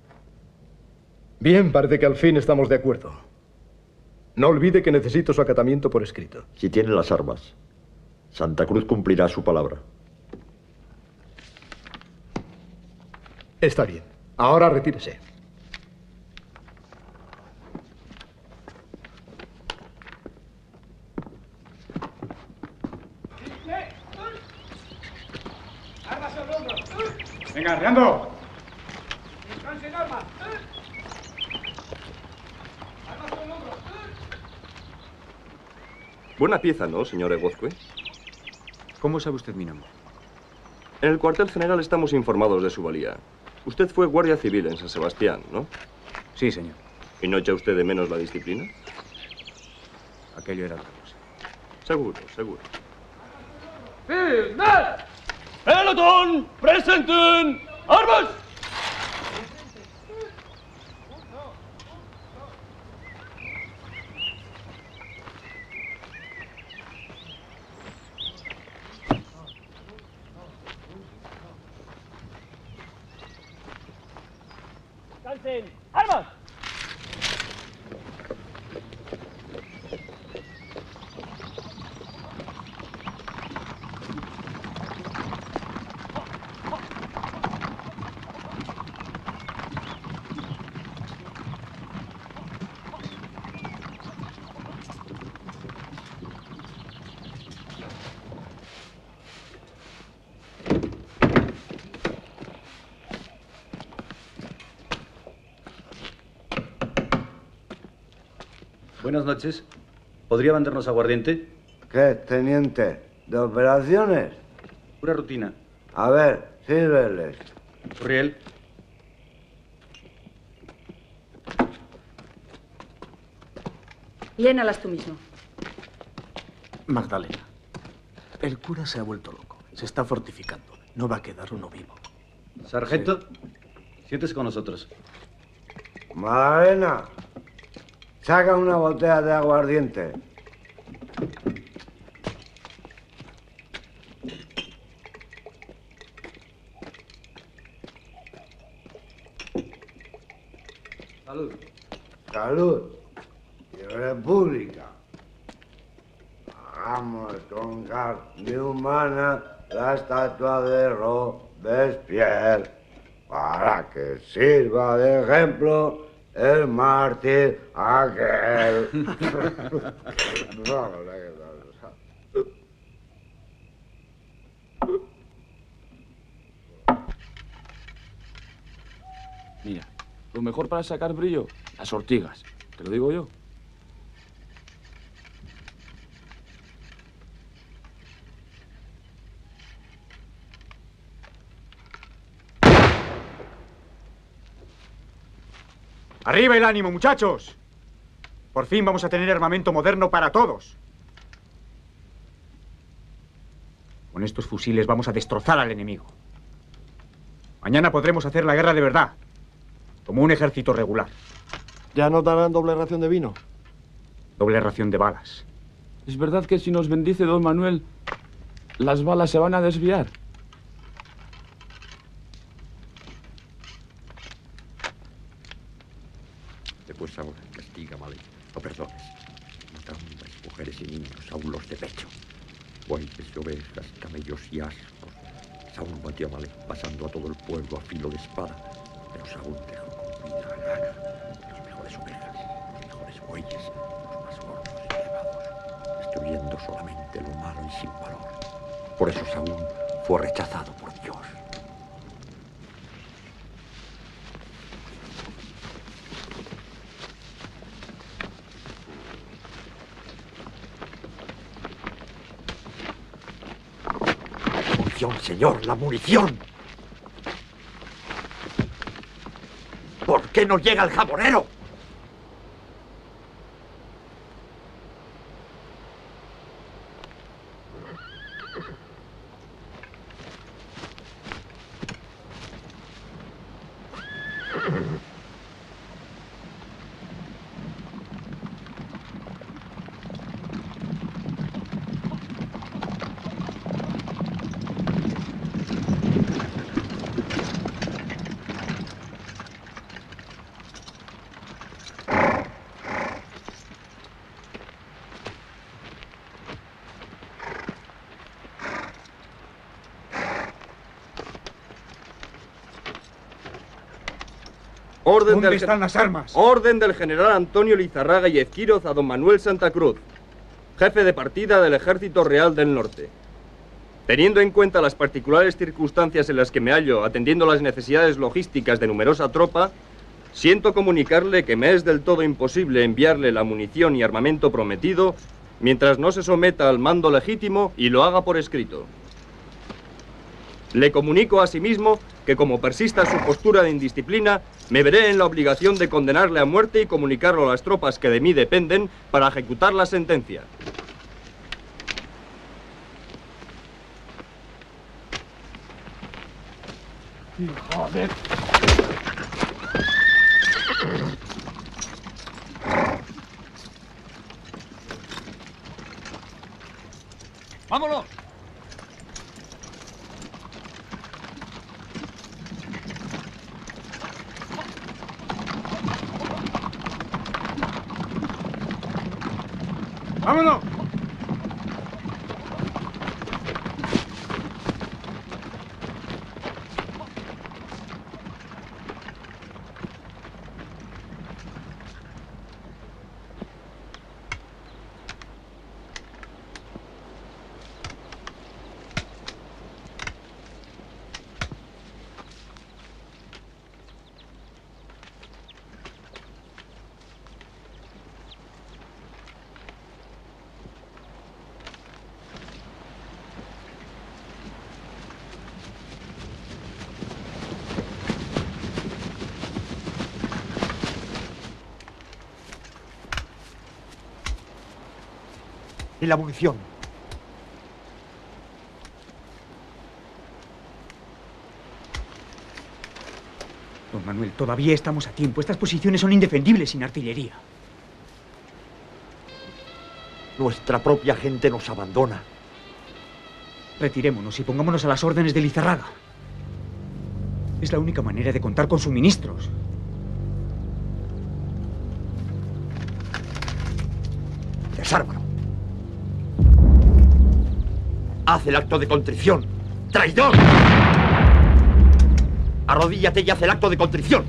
Bien, parece que al fin estamos de acuerdo. No olvide que necesito su acatamiento por escrito. Si tiene las armas, Santa Cruz cumplirá su palabra. Está bien. Ahora retírese. Venga, arreando. Buena pieza, ¿no, señor Egozcue? ¿Cómo sabe usted mi nombre? En el cuartel general estamos informados de su valía. Usted fue guardia civil en San Sebastián, ¿no? Sí, señor. ¿Y no echa usted de menos la disciplina? Aquello era otra cosa. Seguro, seguro. ¡Firme! ¡Pelotón! ¡Presenten! ¡Armas! ¡Calcen! ¡Armas! Buenas noches. ¿Podría vendernos aguardiente? ¿Qué, teniente? ¿De operaciones? Pura rutina. A ver, sírveles. Uriel. Llénalas tú mismo. Magdalena, el cura se ha vuelto loco. Se está fortificando. No va a quedar uno vivo. Sargento, sí. Siéntese con nosotros. Magdalena, saca una botella de aguardiente. Salud. Salud. Y república. Hagamos con carne humana la estatua de Robespierre para que sirva de ejemplo el mártir aquel. Mira, lo mejor para sacar brillo, las ortigas. Te lo digo yo. ¡Arriba el ánimo, muchachos! Por fin vamos a tener armamento moderno para todos. Con estos fusiles vamos a destrozar al enemigo. Mañana podremos hacer la guerra de verdad, como un ejército regular. ¿Ya nos darán doble ración de vino? Doble ración de balas. ¿Es verdad que si nos bendice don Manuel, las balas se van a desviar? Pues ahora, castiga, vale. No perdones. Mata hombres, mujeres y niños, aún los de pecho. Bueyes y ovejas, camellos y asnos. Saúl batió a Malek, pasando a todo el pueblo a filo de espada. Pero Saúl dejó con vida a Agar, las mejores ovejas, los mejores bueyes, los más gordos y elevados, destruyendo solamente lo malo y sin valor. Por eso Saúl fue rechazado por Dios. Señor, la munición. ¿Por qué no llega el jabonero? Orden ¿Dónde del están las armas? Orden del general Antonio Lizarraga y Ezquíroz a don Manuel Santa Cruz, jefe de partida del Ejército Real del Norte. Teniendo en cuenta las particulares circunstancias en las que me hallo atendiendo las necesidades logísticas de numerosa tropa, siento comunicarle que me es del todo imposible enviarle la munición y armamento prometido mientras no se someta al mando legítimo y lo haga por escrito. Le comunico asimismo que como persista su postura de indisciplina, me veré en la obligación de condenarle a muerte y comunicarlo a las tropas que de mí dependen para ejecutar la sentencia. Joder. ¡Vámonos! ¡Vámonos! ni la munición. Don Manuel, todavía estamos a tiempo. Estas posiciones son indefendibles sin artillería. Nuestra propia gente nos abandona. Retirémonos y pongámonos a las órdenes de Lizarraga. Es la única manera de contar con suministros. Desármalo. Haz el acto de contrición. ¡Traidor! Arrodíllate y haz el acto de contrición.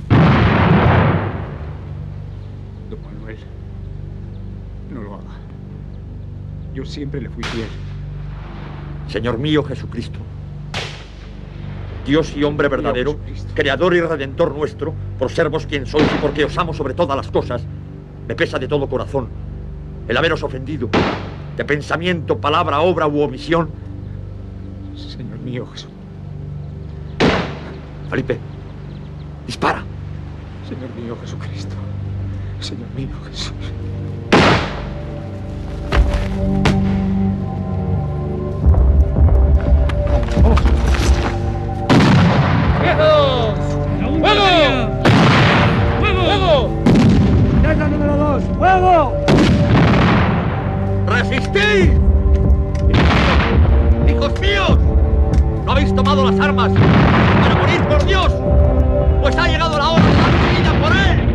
Don Manuel, no lo haga. Yo siempre le fui fiel. Señor mío Jesucristo, Dios y hombre verdadero, creador y redentor nuestro, por ser vos quien sois y porque os amo sobre todas las cosas, me pesa de todo corazón el haberos ofendido, de pensamiento, palabra, obra u omisión. Señor mío Jesús. Felipe, dispara. Señor mío Jesucristo. Señor mío Jesús. ¡Viejos! ¡Fuego! ¡Fuego! ¡Fuego! ¡Ya es la número dos! ¡Fuego! ¡Resistid! ¡Hijos míos! ¿No habéis tomado las armas para morir por Dios? Pues ha llegado la hora de dar mi vida por Él.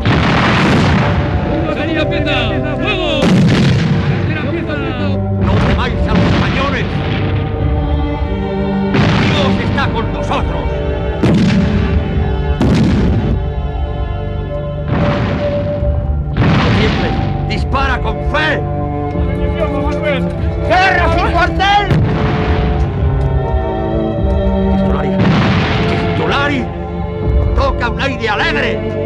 ¡Tercera pieza! ¡Fuego! ¡Tercera pieza! No temáis a los españoles. Dios está con nosotros. No tiembles. Dispara con fe. ¡Guerra sin cuartel! Pistolari, Pistolari, toca un aire alegre.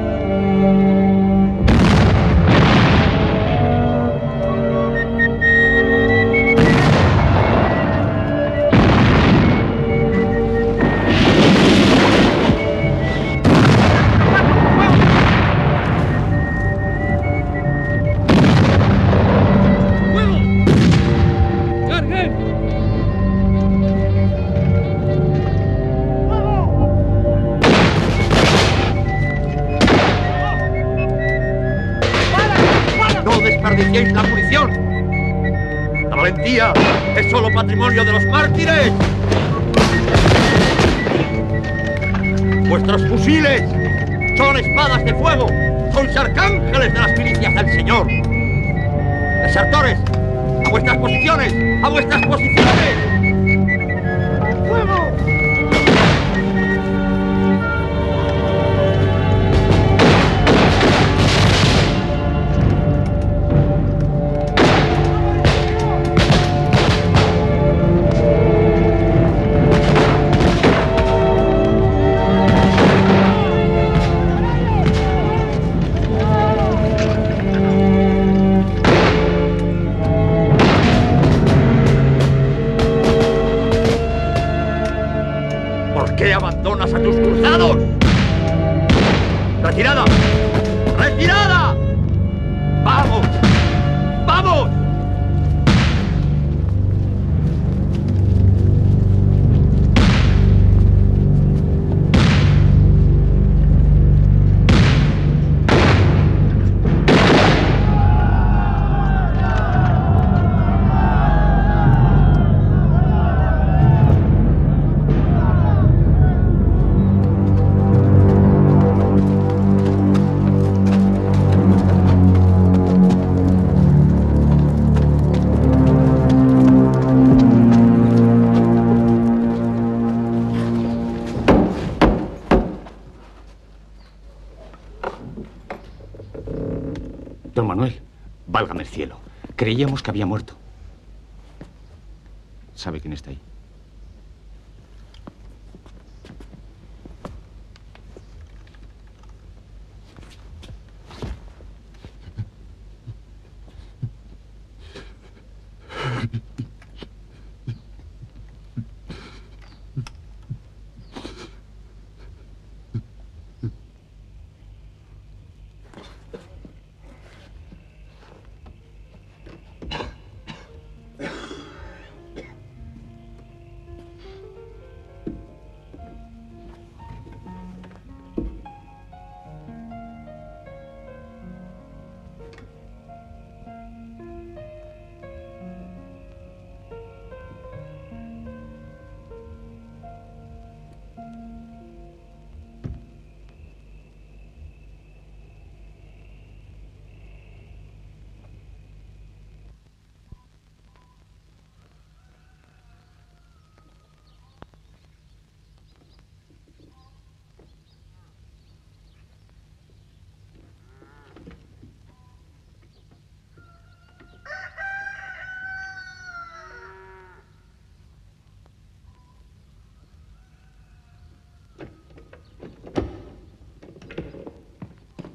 Desperdiciéis la munición. La valentía es solo patrimonio de los mártires. Vuestros fusiles son espadas de fuego. Sois arcángeles de las milicias del Señor. Desertores, a vuestras posiciones, a vuestras posiciones. ¡Fuego! ¿Por qué abandonas a tus cruzados? ¡Retirada! ¡Retirada! ¡Vamos! ¡Vamos! Don Manuel, válgame el cielo. Creíamos que había muerto. ¿Sabe quién está ahí?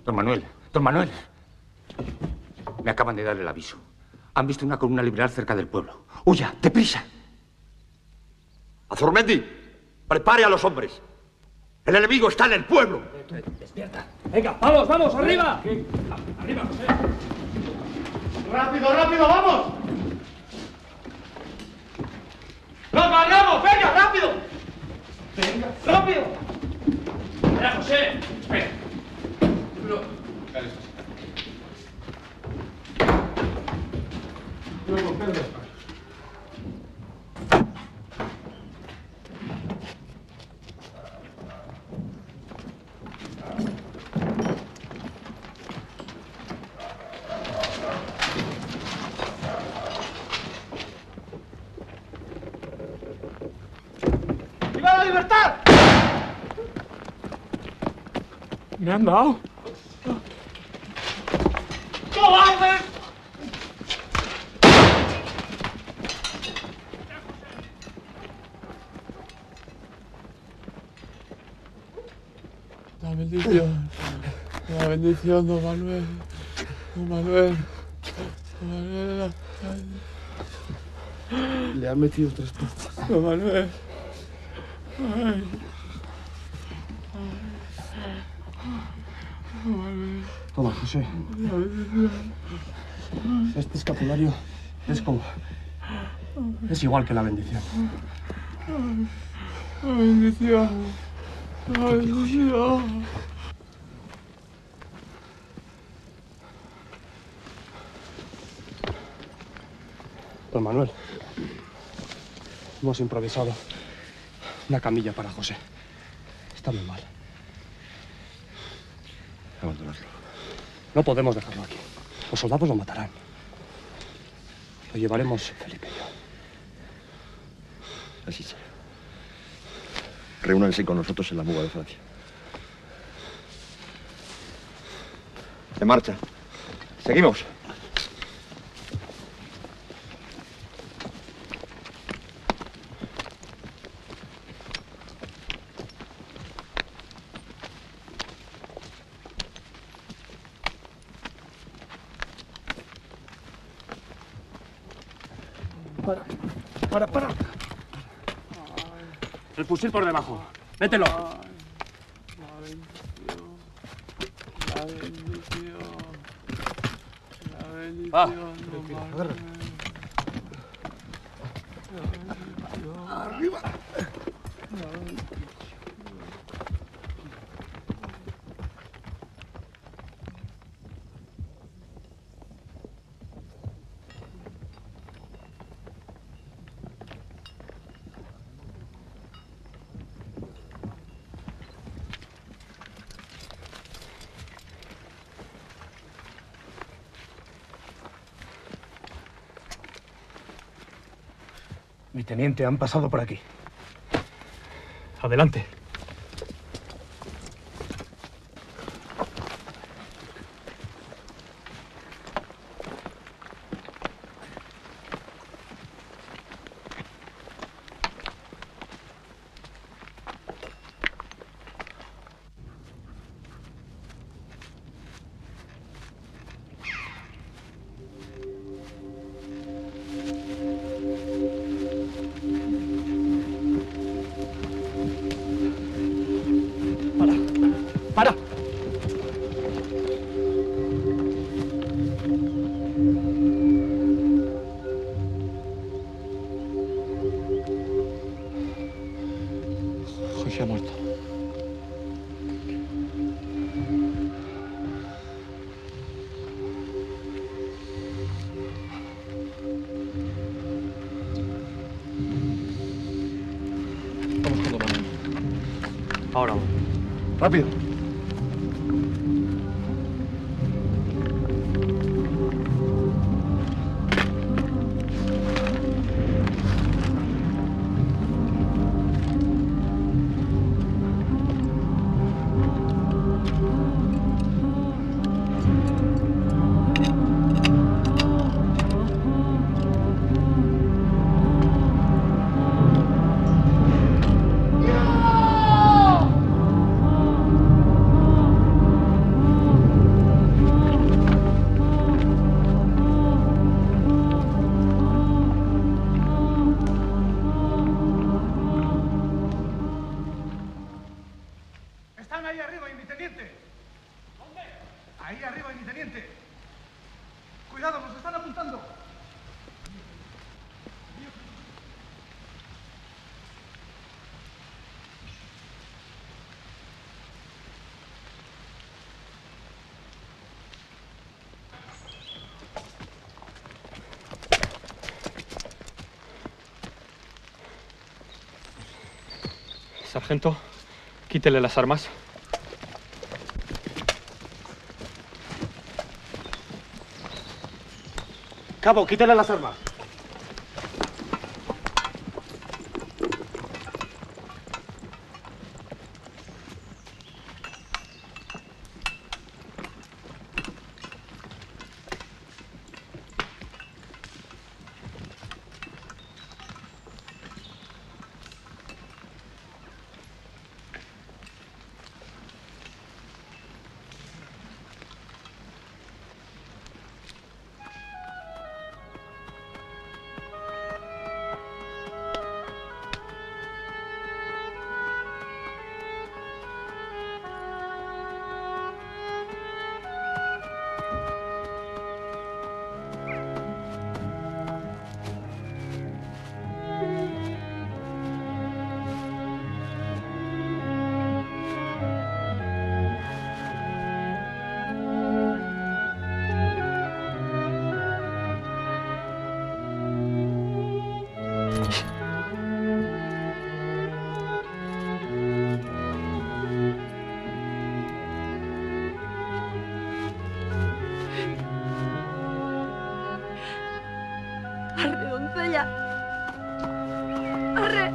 Don Manuel, don Manuel. Me acaban de dar el aviso. Han visto una columna liberal cerca del pueblo. ¡Huya, deprisa! Azurmendi, prepare a los hombres. El enemigo está en el pueblo. Despierta. Venga, vamos, vamos, arriba. Arriba, José. ¡Rápido, rápido, vamos! ¡Nos ganamos! ¡Venga, rápido! ¡Venga, rápido! Espera, José. Espera. No. Dale, Luego, Pedro. ¡Viva la libertad! Me han dado. ¡Cobardes! La bendición. La bendición, don Manuel. Don Manuel. Don Manuel. Le han metido tres puertas. Don Manuel. Ay. Don Manuel. Toma, José. La bendición. Este escapulario es como... es igual que la bendición. La bendición. La bendición. Don Manuel, hemos improvisado una camilla para José. Está muy mal. Abandonarlo. No podemos dejarlo aquí. Los soldados lo matarán. Lo llevaremos Felipe y yo. Así será. Reúnanse con nosotros en la muga de Francia. En marcha. Seguimos. Para, para, para. El fusil por debajo. Mételo. La bendición. La bendición. La bendición. Ah. Don Manuel. Arriba. Mi teniente, han pasado por aquí. Adelante. ¡Para! José ha muerto. Vamos con Don Manuel. Ahora vamos. Rápido. Sargento, quítele las armas. Cabo, quítele las armas. Arre, doncella. Arre.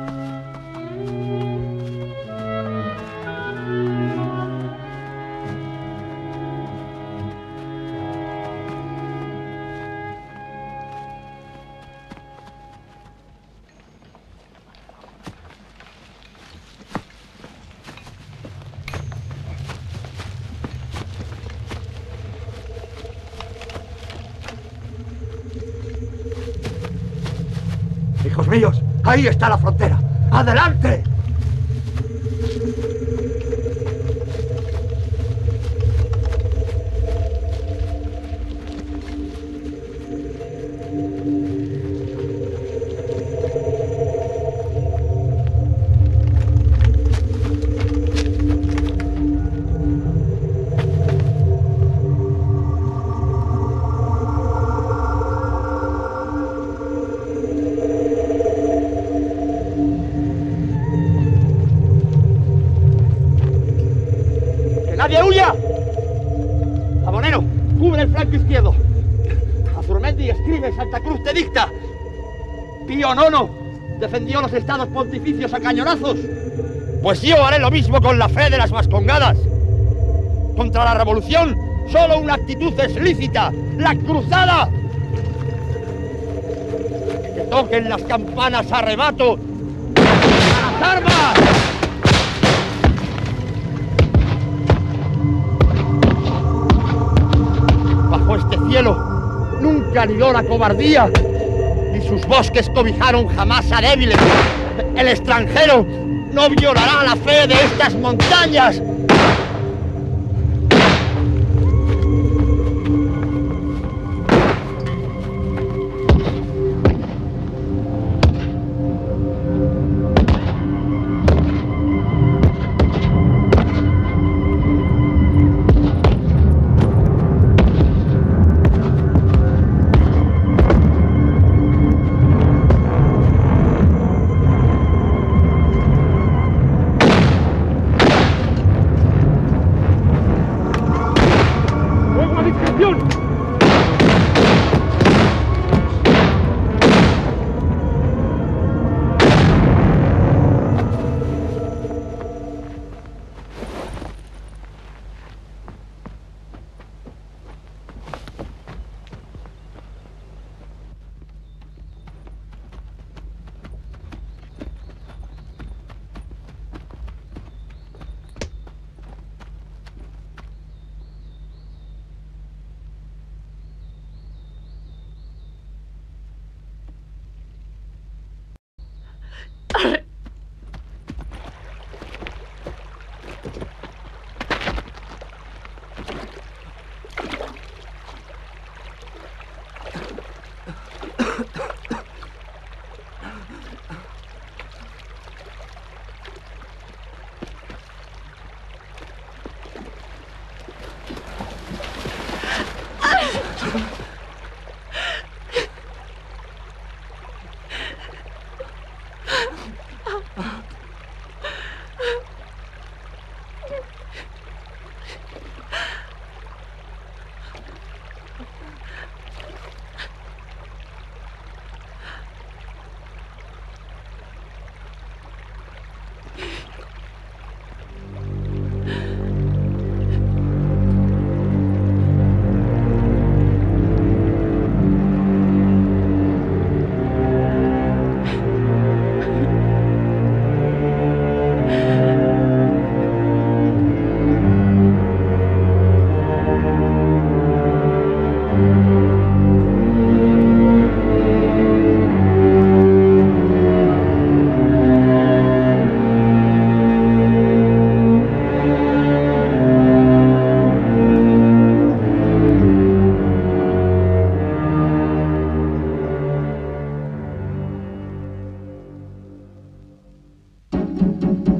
Hijos míos, ahí está la frontera. ¡Adelante! ¡Nadie huya! Abonero, cubre el flanco izquierdo. Azurmendi escribe, Santa Cruz te dicta. Pío nono defendió los estados pontificios a cañonazos. Pues yo haré lo mismo con la fe de las vascongadas. Contra la revolución, solo una actitud es lícita: la cruzada. Que toquen las campanas a rebato. ¡A las armas! Bajo este cielo nunca anidó la cobardía, ni sus bosques cobijaron jamás a débiles. El extranjero no violará la fe de estas montañas. Señor.